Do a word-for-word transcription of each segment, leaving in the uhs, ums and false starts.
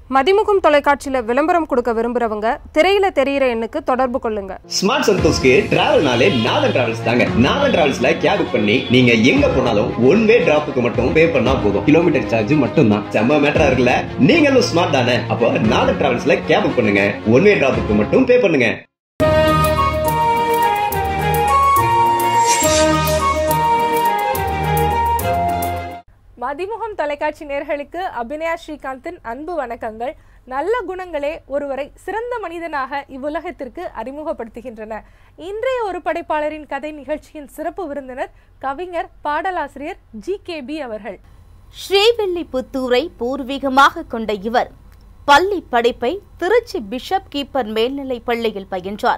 மதிமுகம் தொலைக்காட்சியில விளம்பரம் கொடுக்க விரும்புறவங்க திரையில தெரியிற எண்ணுக்கு தொடர்பு கொள்ளுங்க. ஸ்மார்ட் சந்தோஷ்க்கு டிராவல்னாலே நாதன் டிராவல்ஸ் தாங்க. நாதன் டிராவல்ஸ்ல கேப் புக் பண்ணி நீங்க எங்க போனாலும் ஒன் வே டிராப்புக்கு மட்டும் பே பண்ணா போதும். கிலோமீட்டர் சார்ஜ் மட்டும் தான். செம்ம மேட்டரா இருக்குல்ல? நீங்களும் ஸ்மார்ட் தானே? அப்போ நாதன் டிராவல்ஸ்ல கேப் புக் பண்ணுங்க. ஒன் வே டிராப்புக்கு மட்டும் பே பண்ணுங்க. மதிமுகம் தொலைக்காட்சி நேயர்களுக்கு அபிநயா ஸ்ரீகாந்தின் அன்பு வணக்கங்கள். நல்ல குணங்களே ஒருவரை சிறந்த மனிதனாக இவ்வுலகத்திற்கு அறிமுகப்படுத்துகின்றன. இன்றைய ஒரு படைப்பாளரின் கதை நிகழ்ச்சியின் சிறப்பு விருந்தினர் கவிஞர் பாடலாசிரியர் ஜி கே பி அவர்கள். ஸ்ரீவில்லிபுத்தூரை பூர்வீகமாக கொண்ட இவர் பள்ளி படிப்பை திருச்சி பிஷப் கீப்பர் மேல்நிலைப் பள்ளியில் பயின்றார்.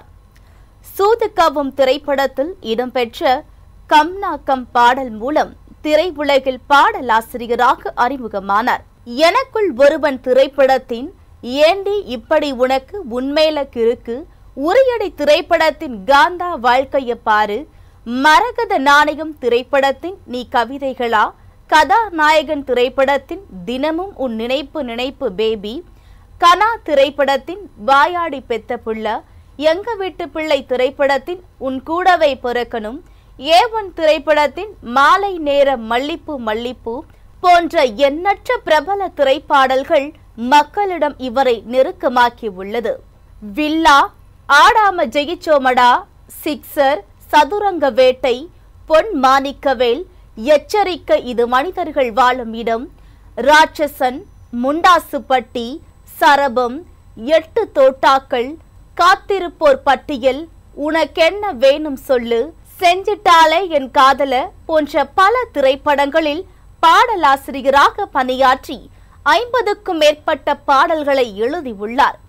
சூதுகாவும் திரைப்படத்தில் இடம்பெற்ற கம்னா கம் பாடல் மூலம் திரையுலகில் பாடலாசிரியராக அறிமுகமானார். எனக்குள் ஒருவன் திரைப்படத்தின் ஏண்டி இப்படி உனக்கு உண்மையில கிறுக்கு, உரியடி திரைப்படத்தின் காந்தா வாழ்க்கைய பாரு, மரகத நாணயம் திரைப்படத்தின் நீ கவிதைகளா, கதாநாயகன் திரைப்படத்தின் தினமும் உன் நினைப்பு நினைப்பு பேபி, கனா திரைப்படத்தின் வாயாடி பெத்த புள்ள, எங்க வீட்டு பிள்ளை திரைப்படத்தின் உன் கூடவை பிறக்கணும், ஏ ஒன் திரைப்படத்தின் மாலை நேர மல்லிப்பூ மல்லிப்பூ போன்ற எண்ணற்ற பிரபல திரைப்பாடல்கள் மக்களிடம் இவரை நெருக்கமாக்கி உள்ளது. வில்லா, ஆடாம ஜெயிச்சோமடா, சிக்ஸர், சதுரங்க வேட்டை, பொன் மாணிக்கவேல், எச்சரிக்கை இது மனிதர்கள் வாழும் இடம், ராட்சசன், முண்டாசுப்பட்டி, சரபம், எட்டு தோட்டாக்கள், காத்திருப்போர் பட்டியல், உனக்கென்ன வேணும் சொல்லு, செஞ்சிட்டாலே என் காதல போன்ற பல திரைப்படங்களில் பாடலாசிரியராக பணியாற்றி ஐம்பதுக்கும் மேற்பட்ட பாடல்களை எழுதியுள்ளார்.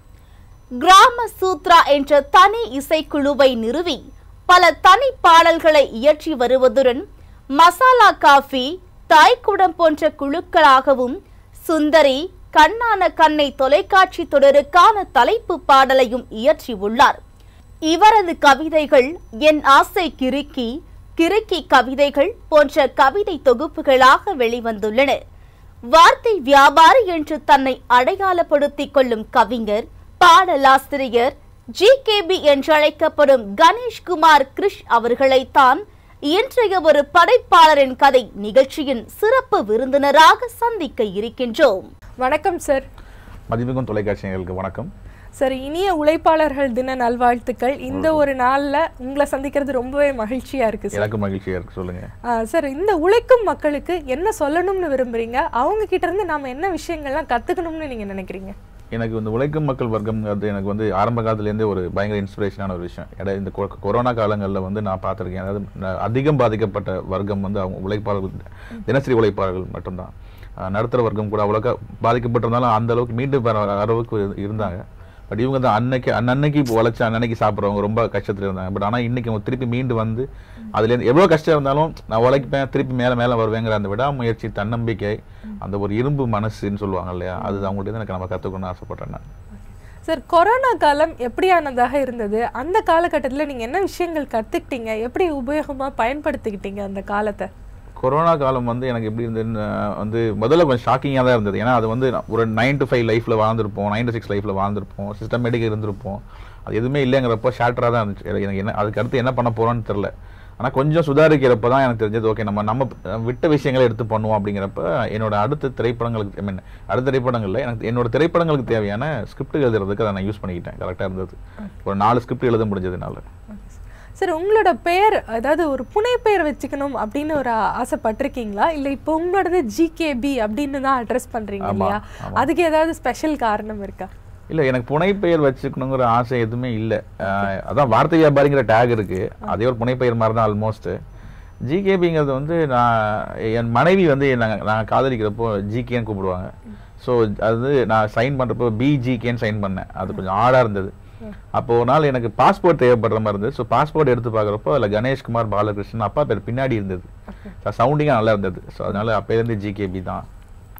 கிராம சூத்ரா என்ற தனி இசைக்குழுவை நிறுவி பல தனி பாடல்களை இயற்றி வருவதுடன் மசாலா காஃபி, தாய்க்குடம் போன்ற குழுக்களாகவும் சுந்தரி, கண்ணான கண்ணை தொலைக்காட்சி தொடருக்கான தலைப்பு பாடலையும் இயற்றியுள்ளார். இவரது கவிதைகள் என் ஆசை கிறுக்கி, கிறுக்கி கவிதைகள் போன்ற கவிதை தொகுப்புகளாக வெளிவந்துள்ளன. வார்த்தை வியாபாரி என்று தன்னை அடையாளப்படுத்திக் கொள்ளும் கவிஞர் பாடலாசிரியர் ஜி கே பி என்றழைக்கப்படும் கணேஷ்குமார் கிருஷ் அவர்களைத்தான் இன்றைய ஒரு படைப்பாளரின் கதை நிகழ்ச்சியின் சிறப்பு விருந்தினராக சந்திக்க இருக்கின்றோம். வணக்கம் சார். மதிமுகம் தொலைக்காட்சிகளுக்கு வணக்கம் சார். இனிய உழைப்பாளர்கள் தின நல்வாழ்த்துக்கள். இந்த ஒரு நாள்ல உங்களை சந்திக்கிறது ரொம்பவே மகிழ்ச்சியா இருக்கு. எனக்கு மகிழ்ச்சியா இருக்கு. சொல்லுங்க சார். இந்த உழைக்கும் மக்களுக்கு என்ன சொல்லணும்னு விரும்புறீங்க? அவங்க கிட்ட இருந்து நாம என்ன விஷயங்கள்லாம் கத்துக்கணும்னு நீங்க நினைக்கிறீங்க? எனக்கு இந்த உழைக்கும் மக்கள் வர்க்கம் எனக்கு வந்து ஆரம்ப காலத்துலேருந்தே ஒரு பயங்கர இன்ஸ்பிரேஷனான ஒரு விஷயம். இட இந்த கொரோனா காலங்களில் வந்து நான் பார்த்துருக்கேன். அதாவது அதிகம் பாதிக்கப்பட்ட வர்க்கம் வந்து அவங்க உழைப்பாளர்கள், தினசரி உழைப்பாளர்கள் மட்டும்தான். நடுத்தர வர்க்கம் கூட அவ்வளோக்கா பாதிக்கப்பட்டிருந்தாலும் அந்த அளவுக்கு மீண்டும் வர அளவுக்கு இருந்தாங்க. பட் இவங்க தான் அன்னைக்கு அன்னன்னைக்கு உழைச்சி அன்னன்னைக்கு சாப்பிட்றவங்க ரொம்ப கஷ்டத்தில் இருந்தாங்க. பட் ஆனால் இன்னைக்கு அவங்க திருப்பி மீண்டு வந்து அதுலேருந்து எவ்வளோ கஷ்டம் இருந்தாலும் நான் உழைப்பேன், திருப்பி மேலே மேலே வருவேங்கிற அந்த விடாமுயற்சி, தன்னம்பிக்கை, அந்த ஒரு இரும்பு மனசுன்னு சொல்லுவாங்க இல்லையா, அது அவங்கள்ட்ட எனக்கு நம்ம கற்றுக்கணும்னு ஆசைப்பட்றேன் நான். சார், கொரோனா காலம் எப்படியானதாக இருந்தது? அந்த காலகட்டத்தில் நீங்கள் என்ன விஷயங்கள் கற்றுக்கிட்டீங்க? எப்படி உபயோகமாக பயன்படுத்திக்கிட்டீங்க அந்த காலத்தை? கொரோனா காலம் வந்து எனக்கு எப்படி இருந்ததுன்னு வந்து முதல்ல கொஞ்சம் ஷாக்கிங்காக தான் இருந்தது. ஏன்னா அது வந்து ஒரு நைன் டு ஃபைவ் லைஃப்பில் வாழ்ந்துருப்போம், நைன் டு சிக்ஸ் லைஃப்பில் வாழ்ந்துருப்போம், சிஸ்டமேட்டிக்காக இருந்திருப்போம். அது எதுவுமே இல்லைங்கிறப்போ ஷேட்டராக தான் இருந்துச்சு. எனக்கு என்ன அதுக்கு அடுத்து என்ன பண்ண போகிறோன்னு தெரில. ஆனால் கொஞ்சம் சுதாரிக்கிறப்ப தான் எனக்கு தெரிஞ்சது, ஓகே நம்ம நம்ம விட்ட விஷயங்களை எடுத்து பண்ணுவோம். அப்படிங்கிறப்ப என்னோட அடுத்த திரைப்படங்களுக்கு, ஐ மீன் அடுத்த திரைப்படங்களில் எனக்கு என்னோட திரைப்படங்களுக்கு தேவையான ஸ்கிரிப்ட் எழுதுறதுக்கு அதை நான் யூஸ் பண்ணிக்கிட்டேன். கரெக்டாக இருந்தது. ஒரு நாலு ஸ்கிரிப்ட் எழுத முடிஞ்சதுனால. சார், உங்களோட பெயர், அதாவது ஒரு புனை பெயர் வச்சுக்கணும் அப்படின்னு ஒரு ஆசைப்பட்டிருக்கீங்களா? இல்லை இப்போ உங்களோடது ஜி கே பி அப்படின்னு தான் அட்ரஸ் பண்ணுறீங்க இல்லையா? அதுக்கு ஏதாவது ஸ்பெஷல் காரணம் இருக்கா? இல்லை, எனக்கு புனைப்பெயர் வச்சுக்கணுங்கிற ஆசை எதுவுமே இல்லை. அதான் வார்த்தை வியாபாரிங்கிற டேக் இருக்குது, அதே ஒரு புனைப்பெயர் மாதிரி தான் ஆல்மோஸ்ட்டு. ஜிகேபிங்கிறது வந்து நான் என் மனைவி வந்து நாங்கள் நாங்கள் காதலிக்கிறப்போ ஜிகேன்னு கூப்பிடுவாங்க. ஸோ அது நான் சைன் பண்ணுறப்போ பிஜிகேன்னு சைன் பண்ணேன். அது கொஞ்சம் ஆடாக இருந்தது. அப்போ ஒரு நாள் எனக்கு பாஸ்போர்ட் தேவைப்படுற மாதிரி இருந்தது. ஸோ பாஸ்போர்ட் எடுத்து பார்க்குறப்போ அதில் கணேஷ்குமார் பாலகிருஷ்ணன் அப்பா பேர் பின்னாடி இருந்தது. சவுண்டிங்காக நல்லா இருந்தது. ஸோ அதனால அப்போலேருந்து ஜிகேபி தான் பேர்.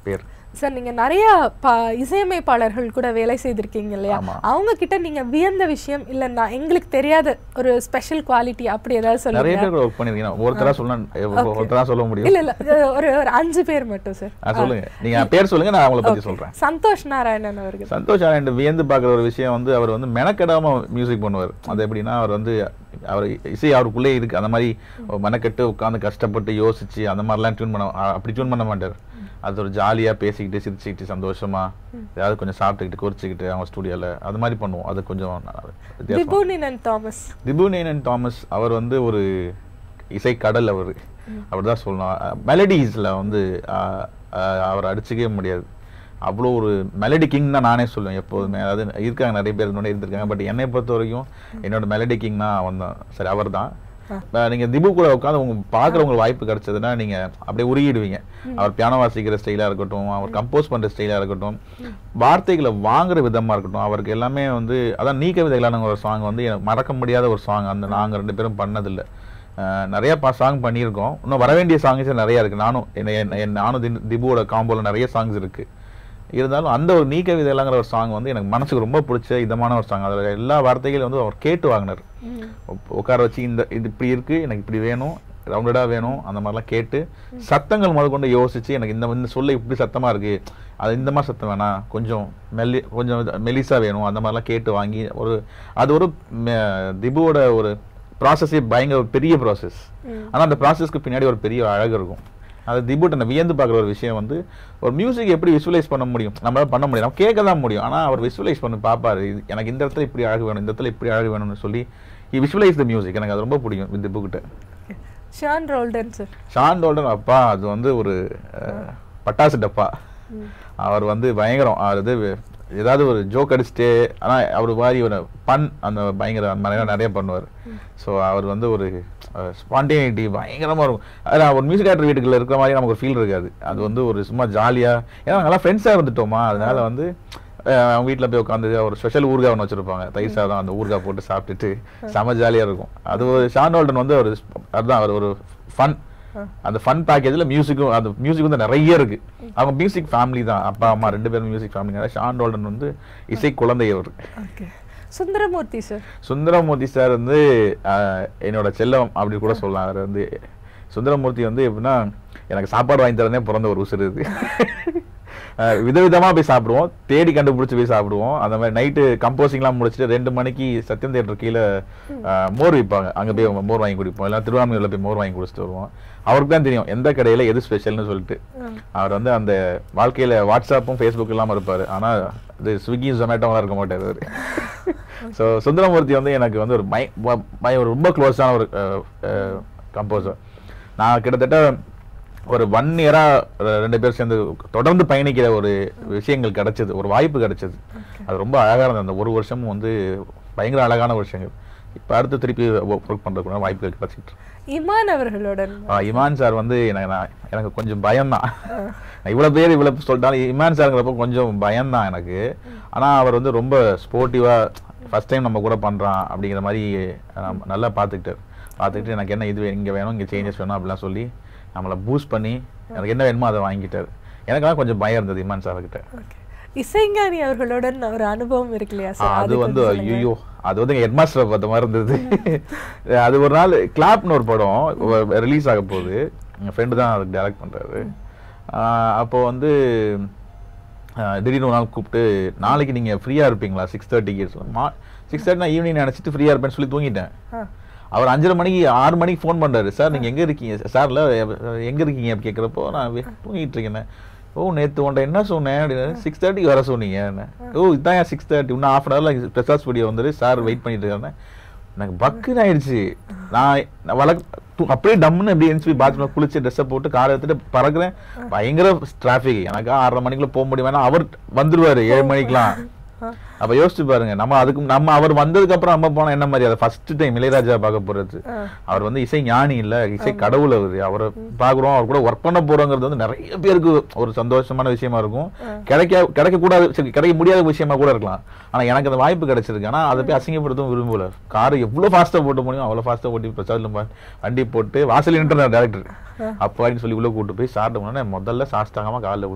சார் நீங்க நிறைய ப- இசையமைப்பாளர்கள் கூட வேலை செய்திருக்கீங்க இல்லையா? அவங்க கிட்ட நீங்க வியந்த விஷயம் இல்ல நான் எங்களுக்கு தெரியாத ஒரு ஸ்பெஷல் குவாலிட்டி அப்படி ஏதாவது நிறைய சொல்லுங்க. பேர் ஒர்க் பண்ணிருக்கீங்க. ஒருத்தரா சொல்ல ஒருத்தரா சொல்ல முடியும்? இல்ல இல்ல ஒரு ஒரு அஞ்சு பேர் மட்டும் சார். ஆ, சொல்லுங்க. நீங்க பேர் சொல்லுங்க, நான் அவங்கள பத்தி சொல்றேன். சந்தோஷ் நாராயணன் அவர்கள். சந்தோஷ் நாராயணன் வியந்து பார்க்குற ஒரு விஷயம் வந்து அவர் வந்து மெனக்கெடாம மியூசிக் பண்ணுவார். அது எப்படின்னா அவர் வந்து அவர் இசை அவருக்குள்ளே இருக்கு. அந்த மாதிரி மெனக்கெட்டு உட்காந்து கஷ்டப்பட்டு யோசிச்சு அந்த மாதிரிலாம் டியூன் பண்ண அப்படி டியூன் பண்ண மாட்டார். அது ஒரு ஜாலியா பேசிக்கிட்டு சிரிச்சுக்கிட்டு சந்தோஷமா ஏதாவது கொஞ்சம் சாப்பிட்டுக்கிட்டு குறிச்சிக்கிட்டு அவங்க ஸ்டுடியோல அது மாதிரி பண்ணுவோம். அது கொஞ்சம் திபுனினன் தாமஸ். திபுனினன் தாமஸ் அவர் வந்து ஒரு இசை கடல். அவர் அப்படிதான் சொல்லலாம். மெலடிஸ்ல வந்து அவர் அடிச்சுக்கவே முடியாது. அவ்வளோ ஒரு மெலடி கிங் தான் நானே சொல்லுவேன் எப்போதுமே. அதாவது இருக்காங்க நிறைய பேர் முன்னாடி இருந்திருக்காங்க. பட் என்னை பொறுத்த வரைக்கும் என்னோட மெலடி கிங்னா அவன் தான். சரி, அவர் தான். நீங்க திபு கூட உட்காந்து உங்க பாக்குறவங்களுக்கு வாய்ப்பு கிடைச்சதுன்னா நீங்க அப்படியே உருகிடுவீங்க. அவர் பியானோ வாசிக்கிற ஸ்டைலா இருக்கட்டும், அவர் கம்போஸ் பண்ற ஸ்டைலா இருக்கட்டும், வார்த்தைகளை வாங்குற விதமா இருக்கட்டும், அவருக்கு எல்லாமே வந்து அதான் நீ கவிதைகளான ஒரு சாங் வந்து எனக்கு மறக்க முடியாத ஒரு சாங். அந்த நாங்க ரெண்டு பேரும் பண்ணதில்லை. நிறைய பா சாங் பண்ணியிருக்கோம். இன்னும் வர வேண்டிய சாங்ஸ் நிறைய இருக்கு. நானும் என்ன நானும் திபுவோட காம்போல நிறைய சாங்ஸ் இருக்கு. இருந்தாலும் அந்த ஒரு நீ கவிதைலாங்கிற ஒரு சாங் வந்து எனக்கு மனசுக்கு ரொம்ப பிடிச்ச இதமான ஒரு சாங். அதில் எல்லா வார்த்தைகளும் வந்து அவர் கேட்டு வாங்கினார். உட்கார வச்சு இந்த இது இப்படி இருக்கு, எனக்கு இப்படி வேணும், ரவுண்டடா வேணும், அந்த மாதிரிலாம் கேட்டு சத்தங்கள் முதல் கொண்டு யோசிச்சு எனக்கு இந்த இந்த சொல்ல இப்படி சத்தமா இருக்கு, அது இந்த மாதிரி சத்தம் வேணாம், கொஞ்சம் மெல்லி கொஞ்சம் மெலிசா வேணும், அந்த மாதிரிலாம் கேட்டு வாங்கி ஒரு அது ஒரு திபுவோட ஒரு ப்ராசஸே பயங்கர பெரிய ப்ராசஸ். ஆனால் அந்த ப்ராசஸ்க்கு பின்னாடி ஒரு பெரிய அழகு இருக்கும். அது திபுட்ட நான் வியந்து பார்க்குற ஒரு விஷயம் வந்து ஒரு மியூசிக் எப்படி விசுவலைஸ் பண்ண முடியும், நம்மளால பண்ண முடியும், நம்ம கேட்க தான் முடியும். ஆனால் அவர் விசுவலைஸ் பண்ணி பார்ப்பாரு. எனக்கு இந்த இடத்துல இப்படி அழகு வேணும், இந்த இடத்துல இப்படி அழகு வேணும்னு சொல்லி he visualize the music. எனக்கு அது ரொம்ப பிடிக்கும் வித் திபு கிட்ட. ஷான் ரோல்டன் சார். ஷான் ரோல்டன் அப்பா அது வந்து ஒரு பட்டாசு டப்பா. அவர் வந்து பயங்கரம். அது ஏதாவது ஒரு ஜோக் அடிச்சுட்டு, ஆனால் அவர் மாதிரி ஒரு பன் அந்த பயங்கர நிறைய பண்ணுவார். ஸோ அவர் வந்து ஒரு ஸ்பான்டேனிட்டி பயங்கரமாக இருக்கும். அது ஒரு மியூசிக் டேரக்டர் வீட்டுக்குள்ள இருக்கிற மாதிரி நமக்கு ஒரு ஃபீல் இருக்காது. அது வந்து ஒரு சும்மா ஜாலியாக, ஏன்னா நாங்கள்லாம் ஃப்ரெண்ட்ஸாக இருந்துட்டோமா, அதனால வந்து அவங்க வீட்டில் போய் உட்காந்து ஒரு ஸ்பெஷல் ஊர்கா ஒன்று வச்சுருப்பாங்க, தயிர் சாதம், அந்த ஊர்கா போட்டு சாப்பிட்டுட்டு செம ஜாலியாக இருக்கும். அது ஒரு ஷான் ரோல்டன் வந்து ஒரு அதுதான் அவர் ஒரு ஃபன். அந்த ஃபன் பேக்கேஜ்ல மியூசிக்கும் அந்த மியூசிக் வந்து நிறைய இருக்கு. அவங்க மியூசிக் ஃபேமிலி தான், அப்பா அம்மா ரெண்டு பேரும் மியூசிக் ஃபேமிலி. ஷான் ரோல்டன் வந்து இசை குழந்தை. அவர் சுந்தரமூர்த்தி சார். சுந்தரமூர்த்தி சார் வந்து என்னோட செல்லம் அப்படி கூட சொல்லலாம். அவர் வந்து சுந்தரமூர்த்தி வந்து எப்படின்னா எனக்கு சாப்பாடு வாங்கி தரதே பிறந்த ஒரு உசுறு இது. விதவிதமா போய் சாப்பிடுவோம், தேடி கண்டுபிடிச்சு போய் சாப்பிடுவோம். அந்த மாதிரி நைட்டு கம்போசிங்லாம் முடிச்சுட்டு ரெண்டு மணிக்கு சத்யம் தியேட்டர் கீழே மோர் விற்பாங்க, அங்கே போய் மோர் வாங்கி குடிப்போம். எல்லாம் திருவாரூரில் போய் மோர் வாங்கி குடிச்சிட்டு வருவோம். அவருக்கு தான் தெரியும் எந்த கடையில எது ஸ்பெஷல்னு சொல்லிட்டு. அவர் வந்து அந்த வாழ்க்கையில வாட்ஸ்அப்பும் ஃபேஸ்புக் இல்லாமல் இருப்பாரு, ஆனா இது ஸ்விக்கி ஜொமேட்டோலாம் இருக்க மாட்டார் அவர். ஸோ சுந்தரமூர்த்தி வந்து எனக்கு வந்து ஒரு மை ஒரு ரொம்ப க்ளோஸான ஒரு கம்போசர். நான் கிட்டத்தட்ட ஒரு ஒன் இயரா ரெண்டு பேரும் சேர்ந்து தொடர்ந்து பயணிக்கிற ஒரு விஷயங்கள் கிடைச்சது, ஒரு வாய்ப்பு கிடைச்சது. அது ரொம்ப அழகா இருந்தது. அந்த ஒரு வருஷமும் வந்து பயங்கர அழகான விஷயங்கள். இப்ப அடுத்து திருப்பி ஒர்க் பண்றதுக்கு வாய்ப்புகள் கிடைச்சிட்டு. இமான் அவர்களோட இமான் சார் வந்து எனக்கு எனக்கு கொஞ்சம் பயம்தான். இவ்வளவு பேர் இவ்வளவு சொல்லிட்டாலும் இமான் சாருங்கிறப்ப கொஞ்சம் பயம்தான் எனக்கு. ஆனா அவர் வந்து ரொம்ப ஸ்போர்ட்டிவா ஃபர்ஸ்ட் டைம் நம்ம கூட பண்றான் அப்படிங்கிற மாதிரி நல்லா பார்த்துக்கிட்டார். பார்த்துக்கிட்டு எனக்கு என்ன இது இங்கே வேணும், இங்கே சேஞ்சஸ் வேணும் அப்படிலாம் சொல்லி நம்மளை பூஸ்ட் பண்ணி எனக்கு என்ன வேணுமோ அதை வாங்கிட்டார். எனக்கெல்லாம் கொஞ்சம் பயம் இருந்தது இமான் சார் கிட்ட. இசைஞானி அவர்களுடன் ஒரு அனுபவம் இருக்கு இல்லையா சார்? அது வந்து ஐயோ அது வந்து ஹெட் மாஸ்டர் பார்த்த மாதிரி இருந்தது. அது ஒரு நாள் கிளாப்னு ஒரு படம் ரிலீஸ் ஆக போகுது, எங்கள் ஃப்ரெண்டு தான் அதுக்கு டைரக்ட் பண்ணுறாரு. அப்போ வந்து திடீர்னு ஒரு நாள் கூப்பிட்டு நாளைக்கு நீங்கள் ஃப்ரீயாக இருப்பீங்களா சிக்ஸ் தேர்ட்டிக்கு மா சிக்ஸ் தேர்ட்டி நான் ஈவினிங் நினச்சிட்டு ஃப்ரீயாக இருப்பேன்னு சொல்லி தூங்கிட்டேன். அவர் அஞ்சரை மணிக்கு ஆறு மணிக்கு ஃபோன் பண்ணுறாரு, சார் நீங்கள் எங்கே இருக்கீங்க சார்ல எங்கே இருக்கீங்க அப்படி கேட்குறப்போ நான் தூங்கிட்டு இருக்கேன். ஓ நேற்று உன்ட்ட என்ன சொன்னேன் அப்படின்னு, சிக்ஸ் தேர்ட்டிக்கு வர சொன்னீங்க. ஓ இதுதான் ஏன் சிக்ஸ் தேர்ட்டி இன்னும் ஹாஃப் அன் ஹவரில் பிரசாத் ஸ்டுடியோ வந்துரு சார் வெயிட் பண்ணிட்டு இருக்காங்க. எனக்கு பக்குன்னு ஆயிடுச்சு. நான் வழக்கு அப்படியே டம்னு அப்படியே எழுந்து போய் பாத்ரூம்ல குளிச்சு ட்ரெஸ்ஸை போட்டு காரை எடுத்துட்டு பறக்குறேன். பயங்கர டிராஃபிக், எனக்கு ஆறரை மணிக்குள்ள போக முடியும், அவர் வந்துருவாரு ஏழு மணிக்கெல்லாம். அப்ப யோசிச்சு பாருங்க, நம்ம அதுக்கு நம்ம அவர் வந்ததுக்கு அப்புறம் நம்ம போனா என்ன மாதிரி. அதை ஃபர்ஸ்ட் டைம் இளையராஜா பார்க்க போறது. அவர் வந்து இசை ஞானி இல்ல, இசை கடவுள். அவரு அவரை பாக்குறோம், அவர் கூட ஒர்க் பண்ண போறோங்கிறது வந்து நிறைய பேருக்கு ஒரு சந்தோஷமான விஷயமா இருக்கும். கிடைக்க கிடைக்க கூடாது, கிடைக்க முடியாத விஷயமா கூட இருக்கலாம். ஆனா எனக்கு அந்த வாய்ப்பு கிடைச்சிருக்கு. ஆனா அதை போய் அசிங்கப்படுத்தும் விரும்பல. கார் எவ்வளவு ஃபாஸ்டா போட்டு முடியும் அவ்வளவு ஃபாஸ்டா ஓட்டி பிரசாத்ல வண்டி போட்டு வாசல் நின்றார் டேரக்டர். அப்ப அப்படின்னு சொல்லி உள்ள கூட்டு போய் சாப்பிட்டு முதல்ல சாஸ்தாகமா காலில் விழுந்தது.